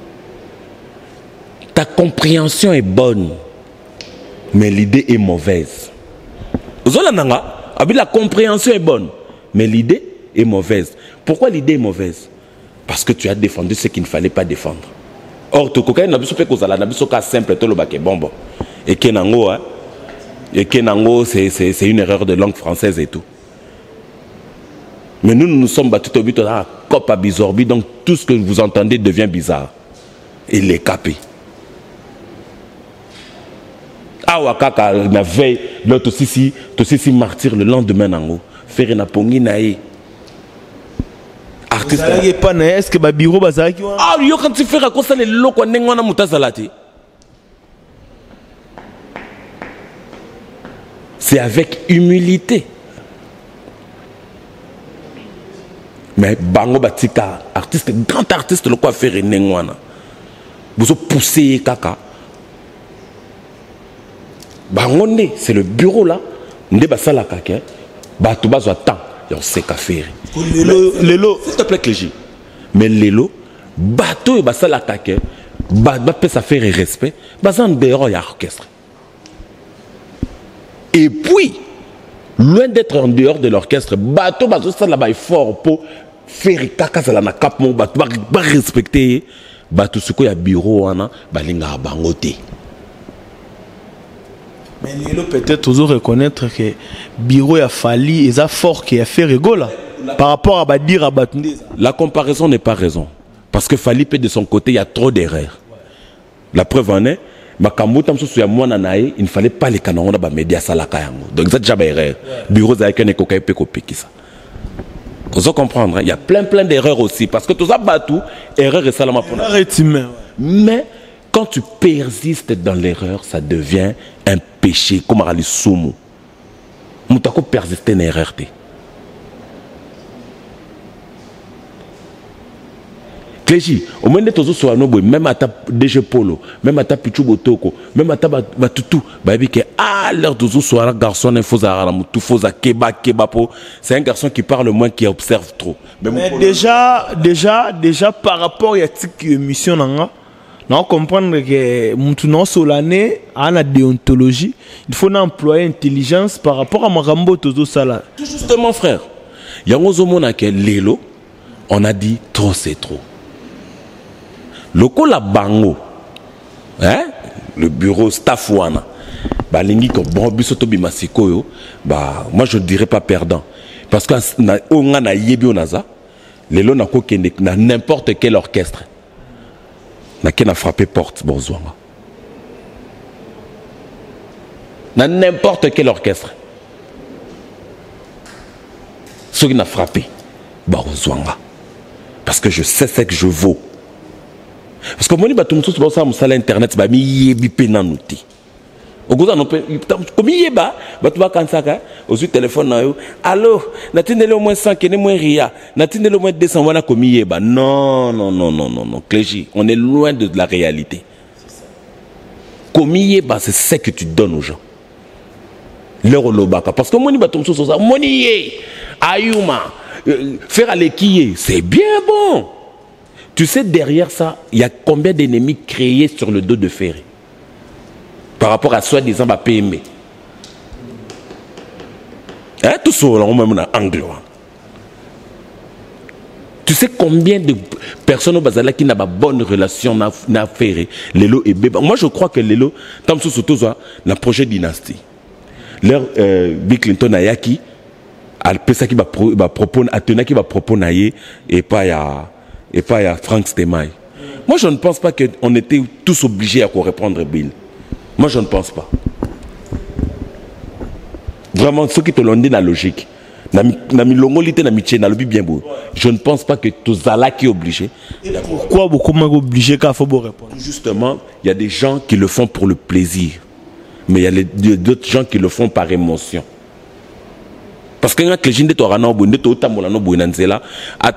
Speaker 1: ta compréhension est bonne, mais l'idée est mauvaise. La compréhension est bonne, mais l'idée est mauvaise. Pourquoi l'idée est mauvaise? Parce que tu as défendu ce qu'il ne fallait pas défendre. Or, tu as simple, bon. Et Kenango, c'est une erreur de langue française et tout. Mais nous nous sommes battus au but de la COP à Bizorbi, donc tout ce que vous entendez devient bizarre. Et les capés. Ah, Wakaka, la veille, l'autre aussi martyr le lendemain, nango. Faire une pongi naïe. Artiste.
Speaker 2: Est-ce que le bureau bazar qui
Speaker 1: ah, yo quand tu fais raconter les locaux, n'engwana mutazalati. C'est avec humilité. Mais bango batika artiste grand artiste le quoi faire nengwana vous pousser kaka bangonde c'est le bureau là nde basala kaka batu bazwa temps et on sait qu'à faire lelo s'il te plaît Clégie mais lelo bato basala kaka ba peut ça faire respect bazan dehors ya orchestre et puis loin d'être en dehors de l'orchestre bato bazo ça là-bas fort pour faire kaka ça na cap mon bato ba respecter bato ce ya bureau wana balinga bangote.
Speaker 2: Mais Lelo peut-être toujours reconnaître que bureau a fallu et ça fort qui a fait rigola par rapport à Badir à Batunde.
Speaker 1: La comparaison n'est pas raison parce que Fali peut de son côté il y a trop d'erreurs. La preuve en est makambuta msusu ya mwana nae il ne fallait pas les canons ba média salaka yango. Donc ça déjà ba erreur. Bureau za kene ko kay pe ko pekisa. Vous allez comprendre, il y a plein d'erreurs aussi. Parce que tout ça, erreur et salama pour nous. Mais quand tu persistes dans l'erreur, ça devient un péché. Comme à l'issoumu. Tu peux persister dans l'erreur. Clégie, au moins de tous sur un même à ta DG Polo, même à ta Pichu Botoko, même à ta Batutu, l'heure de sur un garçon, il faut à Kebapo. C'est un garçon qui parle moins, qui observe trop.
Speaker 2: Mais déjà, par rapport à cette émission, on comprend que maintenant sur l'année, à la déontologie, il faut employer intelligence par rapport à Marambo Tozo Sala.
Speaker 1: Tout justement, frère. Il y a un que Lelo, on a dit trop, c'est trop. Loko la bango, hein? Le bureau staff wana, bah lingi ko bon bisoto bimasiko yo, bah moi je ne dirais pas perdant, parce que on a yebi onaza, lelo na ko kende na n'importe quel orchestre, na ken a frappé porte bonzoanga, na n'importe quel orchestre, ceux qui n'a frappé, bonzoanga, parce que je sais ce que je vaux. Parce que moi, je suis sur internet, je suis penanouti. Comme il y a téléphone, allô, n'attendez au moins 100, n'est moins ria, n'attendez au moins 200, voilà comme il y a. Non, Clégie, on est loin de la réalité. Comme il y a, c'est ce que tu donnes aux gens. Leur lobaka. Parce que moi, je suis sur ça, monier, ayuma, faire aller qui c'est bien bon. Tu sais, derrière ça, il y a combien d'ennemis créés sur le dos de Ferré par rapport à soi-disant PME. Hein, tout ça, on même en anglais. Tu sais combien de personnes au Bazala qui n'ont pas bonne relation n'a fait Lelo et Beba. Moi je crois que Lelo, tant que surtout la projet dynastie. Leur Bill Clinton a yaki, al pesa qui va proposer, Atena qui va proposer et pas à Frank Stemaï. Moi je ne pense pas qu'on était tous obligés à répondre Bill. Moi je ne pense pas. Vraiment ceux qui te l'ont dit la logique. Je ne pense pas que tout ça qui est obligé.
Speaker 2: Pourquoi beaucoup moins obligé qu'à faut répondre?
Speaker 1: Justement, il y a des gens qui le font pour le plaisir. Mais il y a d'autres gens qui le font par émotion. Parce que quand les gens sont en train de se faire,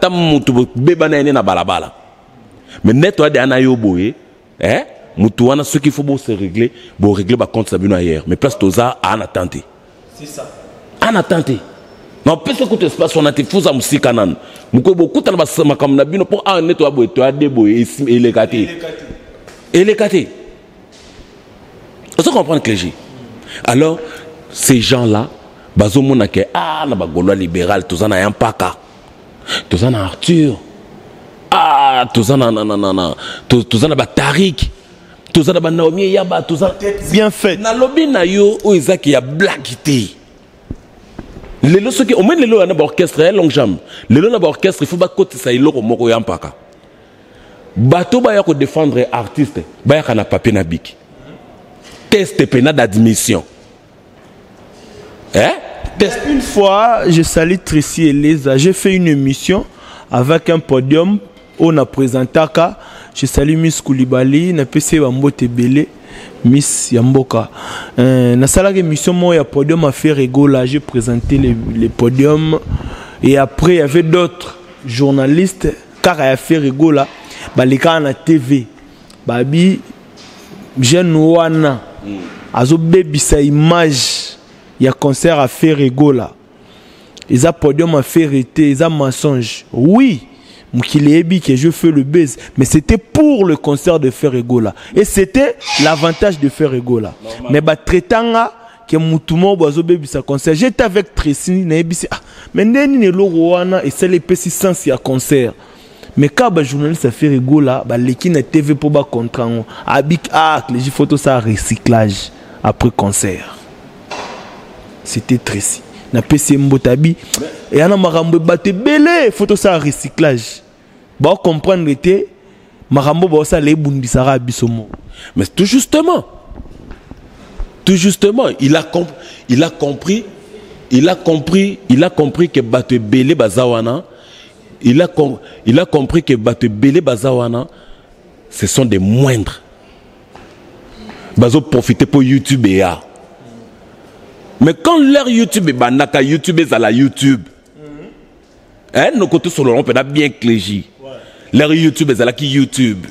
Speaker 1: mais net toi des anayo boye, mutuana ce qu'il faut se régler, bon régler par contre ça vient ailleurs. Mais place toza en attente.
Speaker 2: C'est ça.
Speaker 1: En attente. Non, parce que tout espace on a été fous à musikanan. Muko beaucoup de ma comme na bino pour un nettoyer boye, toi des boye et les gâter. Et les gâter. Vous comprenez que j'ai. Alors ces gens-là, bazo monake na ba gaulois libéral, tous en a un paka. Tous en a Arthur. Tous en a tous en a Tarik. Tous en a Naomi Yaba, tous en
Speaker 2: bien fait.
Speaker 1: Na lobby na yo o ezaki ya blackité. Les lots qui au moins les lots na orchestre longue jambe. Les lots na orchestre il faut ba côté ça iloko moko ya mpaka. Bato ba ya ko défendre artiste, ba ya kana papier na bic. Test pénal d'admission.
Speaker 2: Une fois, je salue Tracy et Lisa. J'ai fait une émission avec un podium. On a présenté à je salue Miss Koulibaly, na PC Bambote Belé, Miss Yamboka. Na salle émission moi il y a podium à faire rigoler. J'ai présenté les podiums et après il y avait d'autres journalistes car il a fait rigoler. Bah les gars na TV, babi jeune wana, azo baby sa image. Il y a concert à faire rigoler. Ils ont podium à faire été, ils ont mensonge. Oui. Que je fais le buzz, mais c'était pour le concert de Ferregola et c'était l'avantage de Ferregola. Mais bah traitanga que mutumo bozo bebi sa concert, j'étais avec Tracy na ebisi mais ndeni ne logoana et c'est les petits sens ya concert. Mais quand bah journaliste Ferregola bah l'équipe na TV pour ba contrat habik les photos ça recyclage après concert. C'était Tracy. Na PC Mbotabi et ana marambo batte belé photo ça recyclage ba comprendre était marambo ba ça les bundisara bisomo.
Speaker 1: Mais tout justement il a compris que batte belé bazawana il a compris que batte belé bazawana ce sont des moindres bazo profiter pour YouTube et a. Mais quand leur YouTube est banaka, YouTube est à la YouTube. Nos côtés sur le rond, peut bien clégi. Leur YouTube est à la qui YouTube.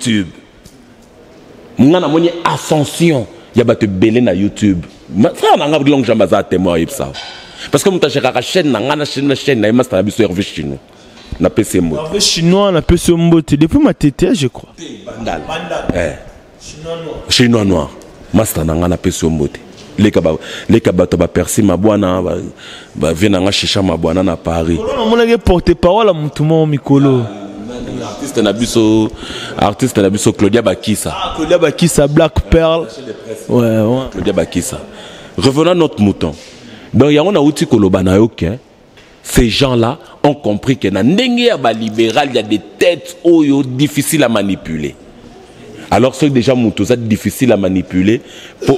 Speaker 1: Mon a mon ascension. Il y a battu belé na YouTube. Frère, on a un long jambe à témoin ça. Parce que mon tâche à chaîne, na chaîne, na master na biso hervé chinois. Na PC mo.
Speaker 2: Hervé chinois, na PC mbote. Depuis ma tété, je crois.
Speaker 1: Bandal. Chinois noir. Master na PC mbote. Les kabato ba persi mabwana ba venanga shisha mabwana na Paris.
Speaker 2: On a porté parole à mutumo mikolo.
Speaker 1: Artiste na biso Claudia Bakissa.
Speaker 2: Claudia Bakissa Black Pearl. Ouais.
Speaker 1: Claudia Bakissa. Revenons à notre mouton. Donc il y a on a outil koloba na OK. Ces gens-là ont compris que na ndenge ya ba libéral il y a des têtes difficiles à manipuler. Alors ceux déjà c'est difficile à manipuler pour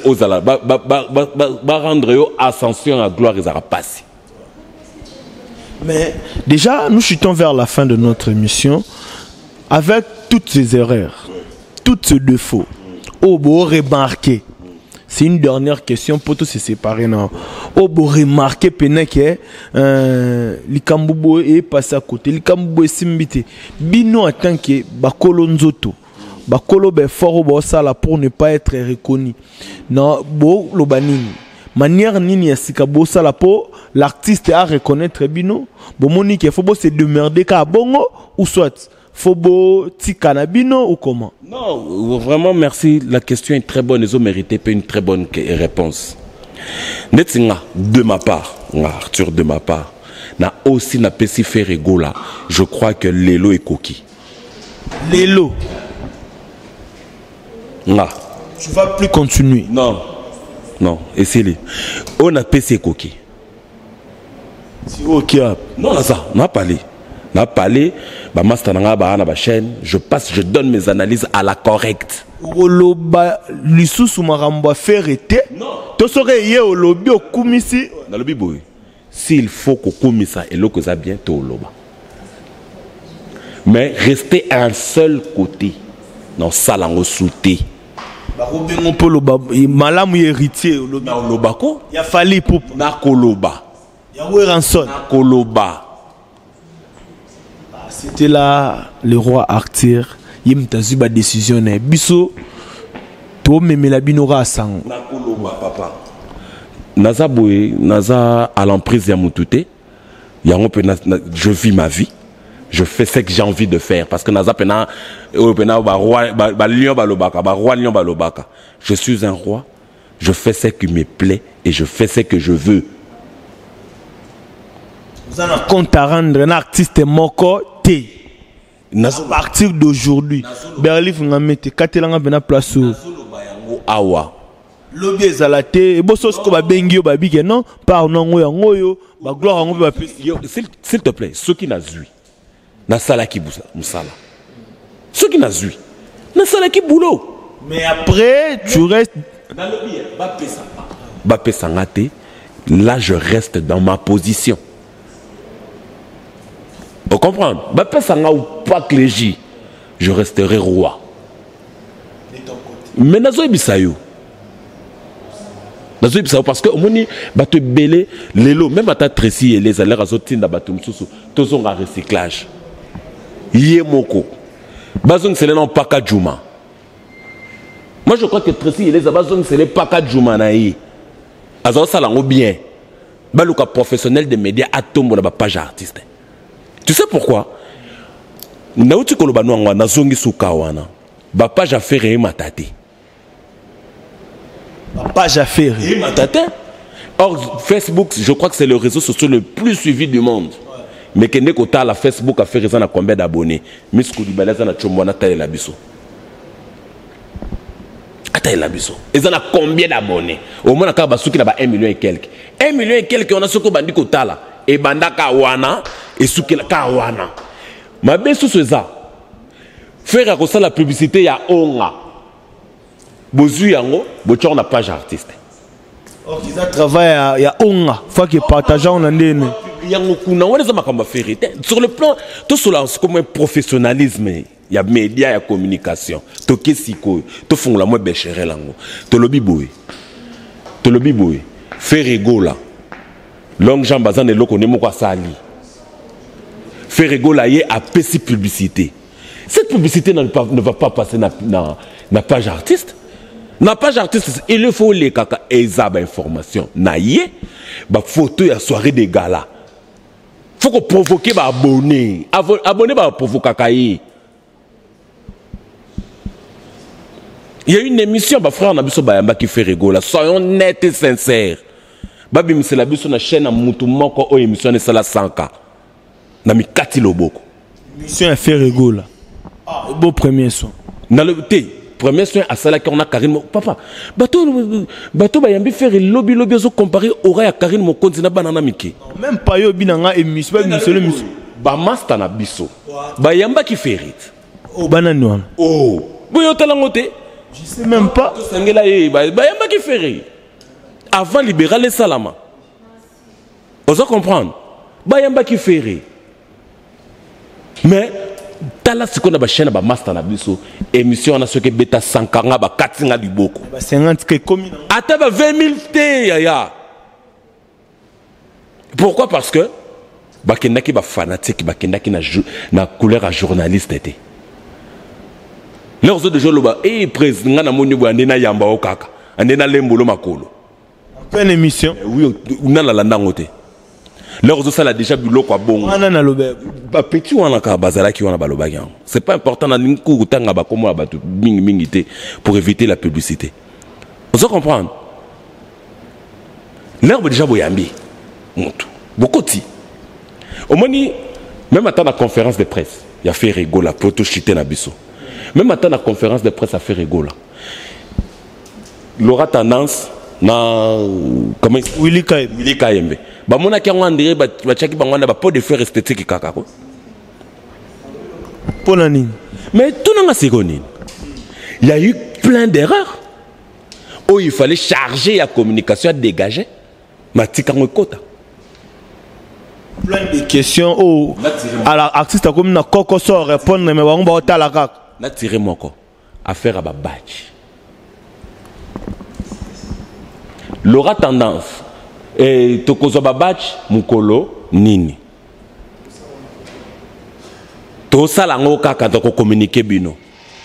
Speaker 1: rendre ascension à gloire et à passer.
Speaker 2: Mais déjà nous chutons vers la fin de notre émission avec toutes ces erreurs, tous ces défauts. Remarquer. C'est une dernière question pour tous se séparer non. Remarquer que Likambubo est passé à côté, Likambubo est simbité. Bino attend que bakolo nzoto. Bakolo be fort bo sala pour ne pas être reconnu. Non, bo lobanini. Manière nini ya sika bo sala pour l'artiste à reconnaître bino. Bo monique faut bo se demerder ka bongo ou soit faut bo tika bino ou comment?
Speaker 1: Non, vraiment merci, la question est très bonne, ils ont mérité une très bonne réponse. Netsinga de ma part, Arthur de ma part. na aussi na pesi Ferregola. Je crois que Lelo est coquille.
Speaker 2: Lelo.
Speaker 1: Non.
Speaker 2: Tu vas plus continuer.
Speaker 1: Non. Non, essayez. On a pesi coquille.
Speaker 2: C'est ok.
Speaker 1: Non, là ça, on a parlé. On a parlé, bah master nanga ba na ba chaîne, je donne mes analyses à la correcte.
Speaker 2: Oloba lisusu marambo faire été. Non. To sore ye olobi okumisi.
Speaker 1: Dans le biboy. S'il faut qu'on comissa et l'eau ça bien to loba. Mais rester à un seul côté. Non, ça l'en sauté.
Speaker 2: Ba robingo polo malamu héritier olobi.
Speaker 1: Na loba ko?
Speaker 2: Ya fali pour
Speaker 1: na koloba.
Speaker 2: Ya Weranson.
Speaker 1: Na koloba.
Speaker 2: C'était là le roi Arthur. Il m'a dit décision. Biso, to memela binora sang.
Speaker 1: Na koloba papa. Naza boye, naza à l'emprise ya mutute. Je vis ma vie. Je fais ce que j'ai envie de faire parce que naza pena roi lion balobaka. Je suis un roi. Je fais ce qui me plaît et je fais ce que je veux.
Speaker 2: Vous avez un compte à rendre un artiste moko té. À partir d'aujourd'hui, Berlif nga mette katelanga bena place.
Speaker 1: Awa.
Speaker 2: Lobby ezalate et bosso ko ba bengi ba bige non par non yango yo ba gloire yango ba
Speaker 1: s'il te plaît, ceux qui n'a zui. Na sala ki musala. Ceux qui n'a zui. Na sala ki boulot.
Speaker 2: Mais après tu restes
Speaker 1: dans le bien, ba pesa ngate. Là je reste dans ma position. Vous comprenez? Je resterai roi. Mais nazo bisayo. Parce que moni bato belé lelo même à ta tressi et les allers azotinda bato msusu tozon ga recyclage. Yé moko. Bazon c'est non paka juma. Moi je crois que tressi et les bazon c'est les paka juma na yi. Azo sala ngo bien. Baluka professionnel des médias atombo na ba page artiste. Tu sais pourquoi? Nauti kolobano ngwa na zongi sukawana. Ba page affaire e matate.
Speaker 2: Ba page affaire
Speaker 1: e matate. Or Facebook, je crois que c'est le réseau social le plus suivi du monde. Ouais. Mais kende kota la Facebook affaire ça na combien d'abonnés? Miss Koulibaly ça na chomwana taille la biso. Ataille la biso. Et ça na combien d'abonnés? Au moins na basuki na ba 1 million et quelques. 1 million et quelques on a soko bandi kota là. Et bandaka wana et soukela kawana. Ma belle sous ça. Faire à ça la publicité ya onga. Bozu yango, bochor na page artiste.
Speaker 2: Oh, ils a travaillé ya onga. Faut que partager on andene.
Speaker 1: Yango kuna on les a makamba faire. Sur le plan tout cela c'est comme un professionnalisme. Il y a médias, il y a communication. To kesiko, to font la moi béchere lango. To lobby boy. To lobby boy. Ferregola. Long Jean Bazan et loko nemo kwa sali. Ferregola yé a pessi publicité. Cette publicité ne va pas passer na page artiste. Na page artiste, il faut les kaka ezaba information. Na yé, ba photo ya soirée de gala. Faut qu'on provoque ba abonné. Abonné ba provoquer kakaye. Il y a une émission ba frère Nabiso Bayamba qui fait Ferregola. Soyons nets et sincères. Babi c'est la biso na chaîne mutu moko o émission ne sala 100K. Na mi kati loboko.
Speaker 2: Émission a fait Ferregola. Ah, beau premier son.
Speaker 1: Na le té, premier son à sala qu'on a Karine papa. Bato bayambi faire lobby zo comparer aura ya Karine Mokonzi na banana miki.
Speaker 2: Même pas yo binanga émission ba monsieur le monsieur.
Speaker 1: Ba master na biso. Bayamba qui fait rit.
Speaker 2: Oh banana wana.
Speaker 1: Oh. Boyo talangote.
Speaker 2: Je sais même pas.
Speaker 1: Sangela bayamba qui fait rit. Avant libéral et salama. Vous allez comprendre. Bayamba qui fait. Mais tala ce qu'on a chaîne ba master na biso émission na ce que beta 140 ba 400 du boko.
Speaker 2: Ba 50 que combien?
Speaker 1: Ata ba 20 000 té ya. Pourquoi? Parce que ba kendaki ba fanatique ba kendaki na couleur à journaliste était. Leurs autres gens loba président na moni bo andena yamba okaka. Andena lembolo makolo.
Speaker 2: Une émission.
Speaker 1: Oui, on a la langue. Leurs autres ça déjà bu l'eau bon.
Speaker 2: On a le
Speaker 1: petit ou on a bazala qui on a balobagan. C'est pas important dans une cour tanga ba comme ba ming mingité pour éviter la publicité. Vous comprenez? L'herbe déjà boyambi. Montou. Bokoti. Au moins, même à la conférence de presse, il y a fait rigoler pour tout chiter Nabiso. Même à la conférence de presse, il a fait rigoler. L'aura tendance, comment il
Speaker 2: Willy Kaye.
Speaker 1: Willy Kayembe. Bah, mon acquis, on dirait, bah, tu as pas de faire esthétique kaka.
Speaker 2: Pour la ligne.
Speaker 1: Mais tout le monde a il y a eu plein d'erreurs. Où il fallait charger la communication à dégager. Mais tu as quota.
Speaker 2: Plein de questions. Oh, alors, artiste comme na Coco sort répondre, mais on va au la cac.
Speaker 1: Na tiré mon corps. Affaire à badge. L'aura tendance. Et tokozo badge, mukolo, nini. To salango kaka to communiquer bino.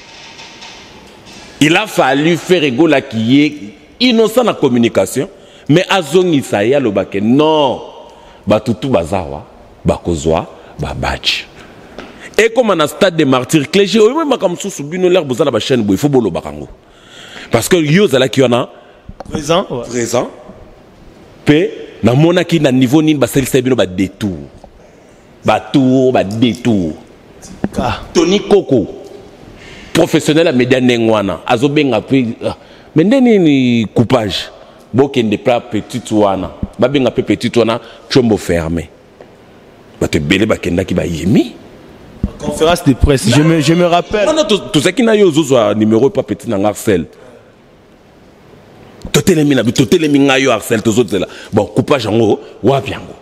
Speaker 1: Il a fallu faire rigoler qui est innocent dans la communication, mais azongi sa ya lo bake non, batutu bazawa, bakozwa, babach. Et comme on a stade de martyrs clergé, oui mais comme sous bino l'air bozala ba chaîne boy, il faut bolo bakango. Parce que yo zala ki wana
Speaker 2: présent,
Speaker 1: présent. Pe na mona ki na niveau ni ba sel bino ba détour. Ba tour, ba détour. Tony Coco professionnel à média nengwana azobenga pe mais ndeni coupage bokende pra petit wana babenga pe petit wana chombo fermé te belé bakenda ki ba yemi
Speaker 2: conférence de presse je me rappelle
Speaker 1: non tout ça qui na yo zozo numéro pas petit na Marcel totelemi na totelemi ngayo Marcel to zozo là bon coupage ngo wapi ngo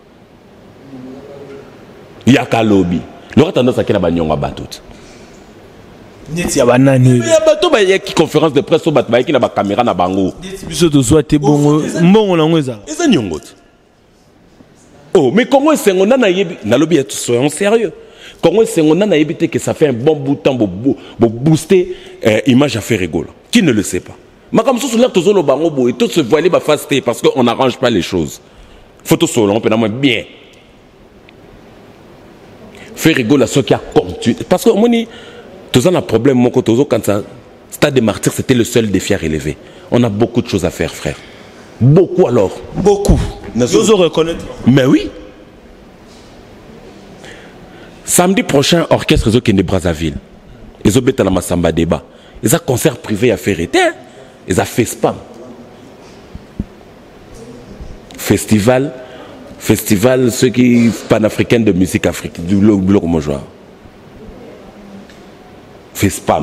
Speaker 1: yaka lobby l'aura tendance à kena banyonga batut
Speaker 2: Neti ya banani.
Speaker 1: Ya bato ba yaki conférence de presse au bat ba yaki na ba caméra na bango.
Speaker 2: Biso to soit te bongo mbongo na ngweza.
Speaker 1: Eza nyongote. Oh mais comment c'est on na yebi na lobby soyons sérieux. Comment c'est on na yebi que ça fait un bon bout de temps pour booster image à faire rigoler. Qui ne le sait pas. Mais comme ça sur l'air tozolo bango bo et tout se voiler ba fasté parce qu'on n'arrange pas les choses. Photo solo on peut na bien. Faire rigoler ceux qui a continué parce que moi tous un problème, mon côté, quand ça, Stade des Martyrs, c'était le seul défi à relever. On a beaucoup de choses à faire, frère. Beaucoup alors.
Speaker 2: Beaucoup. Nous reconnaître.
Speaker 1: Mais oui. Samedi prochain, orchestre Zokin de Brazzaville. Ils ont bêté la Massamba débat. Ils ont concert privé à faire été. Ils ont fait spam. Festival, ceux qui panafricains de musique africaine, du bloc mojoa. Fait spam.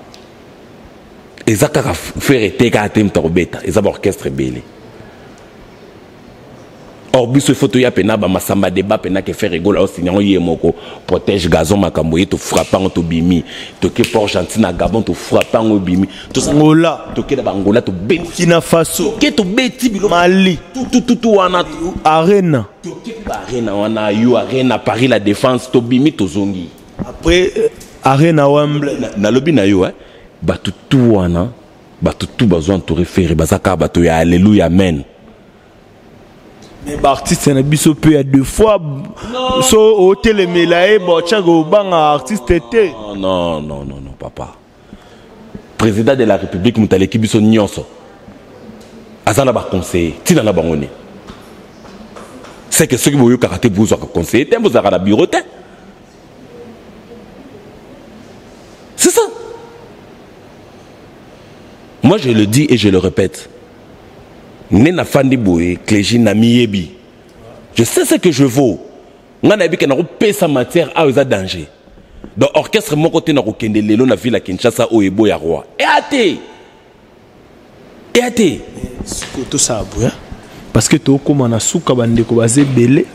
Speaker 1: Et ça a fait un bêta. Et ça a orchestre belé. Or, bis photo ya pena ba masamba débat pena que faire rigoler aussi nyango yemoko protège gazon makamboye to frappant to bimi to ke pour Argentine Gabon to frappant au bimi to
Speaker 2: Angola
Speaker 1: to ke ba Angola to
Speaker 2: Burkina Faso
Speaker 1: ke to beti bilo
Speaker 2: Mali
Speaker 1: tout wana
Speaker 2: arena
Speaker 1: to ke ba arena wana yo arena Paris la défense to bimi to zongi
Speaker 2: après arena Wembley
Speaker 1: na lobby na yo ba tout wana ba tout besoin to référer bazaka ba to ya alléluia amen.
Speaker 2: Mais l'artiste n'a biso peu à deux fois so hôtel et melaye bon chago bang artiste était
Speaker 1: non papa président de la République mutaleki biso nyonso azala ba conseiller tina na bangoni c'est que ceux qui voyou karaté bozo ka conseiller tembo za na bureau te c'est ça. Moi je le dis et je le répète. Nena fandi boye clégie na miyebi. Je sais ce que je vaux. Ngana bi kana ko pesa matière a eza danger. Dans orchestre mon côté na ko kende lelo na ville à Kinshasa o ebo ya roi. Et até.
Speaker 2: Tout ça boya. Parce que to koma na suka bande ko bazé belé.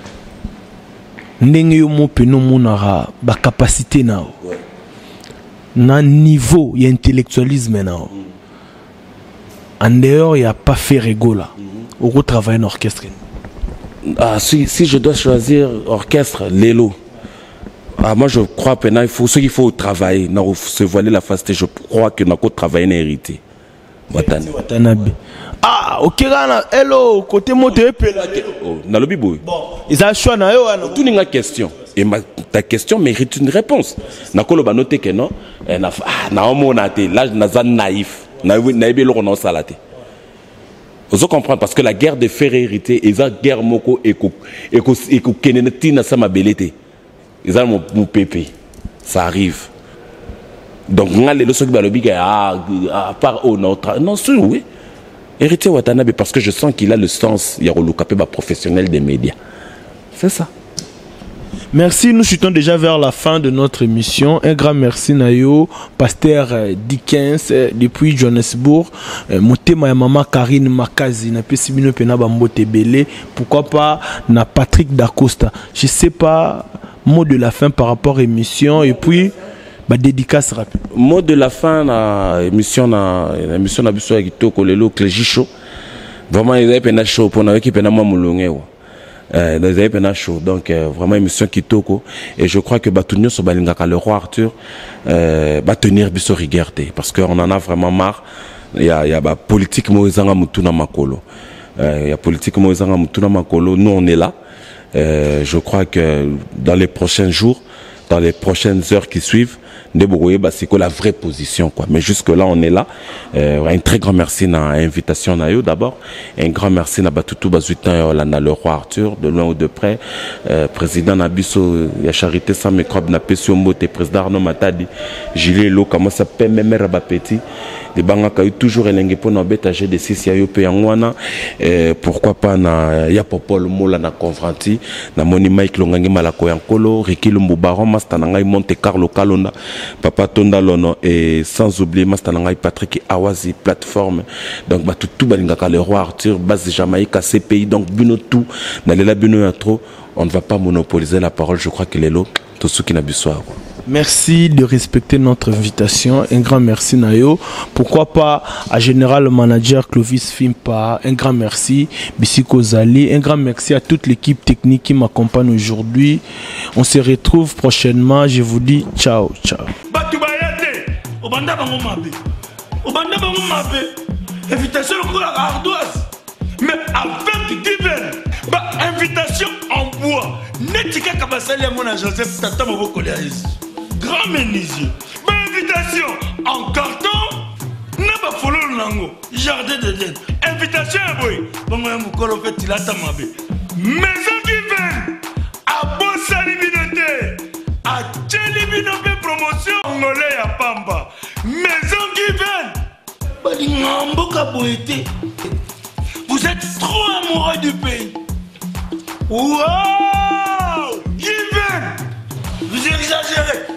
Speaker 2: Ndenge yo mo peno monara ba capacité na. Na niveau y intellectualisme na. En dehors, il n'y a pas fait rigoler. On retravaille un orchestre.
Speaker 1: Ah, si je dois choisir orchestre, Lélo. Ah, moi, je crois que il faut travailler. Non, se voiler la face. Je crois que nous avons travaillé en hérité.
Speaker 2: Watanabe. Ah, ok, hello, côté moté.
Speaker 1: Oh, na lobi boy.
Speaker 2: Bon, ils ont choisi na yo.
Speaker 1: Tout n'est pas question. Et ta question mérite une réponse. Na kolo ba noté que non. Na homo na te. Là, na zan naïf. Na ibe lo na salate. Vous comprenez parce que la guerre des frères hérités, ils ont guerre moko et kenetina sa ma belete. Ils ont mon pépé. Ça arrive. Donc on a les leçons qui balobi à part au notre non sûr oui. Héritier Watanabe parce que je sens qu'il a le sens Yarolukapé professionnel des médias. C'est ça.
Speaker 2: Merci, nous chutons déjà vers la fin de notre émission. Un grand merci Nayo, pasteur Dickens depuis Johannesburg. Motema ya maman Karine Makazi na pesimino pena bambote belé. Pourquoi pas na Patrick Dacosta. Je sais pas mot de la fin par rapport à l'émission et puis dédicace rapide. Mot de la fin na émission na biso ya kitoko lelo Clégie Show. Vraiment ils avaient pena show pour na qui pena moi mulonge. Donc vraiment émission kitoko et je crois que Batunyo so balingaka le roi Arthur va tenir biso rigueur parce que on en a vraiment marre. Il y a politique moizanga mutuna makolo. Il y a politique moizanga mutuna makolo. Nous on est là. Je crois que dans les prochains jours, dans les prochaines heures qui suivent, c'est quoi la vraie position quoi. Mais jusque là on est là. Un très grand merci à l'invitation Nayo d'abord. Un grand merci à Batutu Bazuitan le roi Arthur de loin ou de près. Président Nabiso ya charité sans microbe na Pesio Mbote, président Arnaud Matadi, Gilet Lo comment ça peut même Rabapeti. Les bangaka toujours elenge pour na betager de 6 ya yo pe yangwana. Pourquoi pas na ya popol mola na confranti na moni Mike Longangi Malako yankolo, Ricky Lumbubaron Master Nangai Monte Carlo Kalonda. Papa Tonda Lono et sans oublier Mastanangai Patrick Awazi plateforme donc tout balingaka le roi Arthur base Jamaïque CPI donc bino tout nalela bino ya trop on ne va pas monopoliser la parole je crois que les lots tout ceux qui n'a besoin. Merci de respecter notre invitation. Un grand merci Nayo. Pourquoi pas à Général Manager Clovis Fimpa. Un grand merci Bissiko Zali. Un grand merci à toute l'équipe technique qui m'accompagne aujourd'hui. On se retrouve prochainement. Je vous dis ciao, ciao.
Speaker 3: Invitation mais avec divers. Invitation en bois. Netika Kabasali à mon Joseph Tata Moboko grand menuisier. Invitation en carton. N'a pas follow nango. Jardin de Dieu. Invitation à boy. Bon moi mukolo fait il a tamabé. Maison qui vient. À Bossa Libinoté. À Tchelibinoté promotion. Angolais à Pamba. Maison qui vient. Balingambo kaboete. Vous êtes trop amoureux du pays. Wow! Given! Vous exagérez.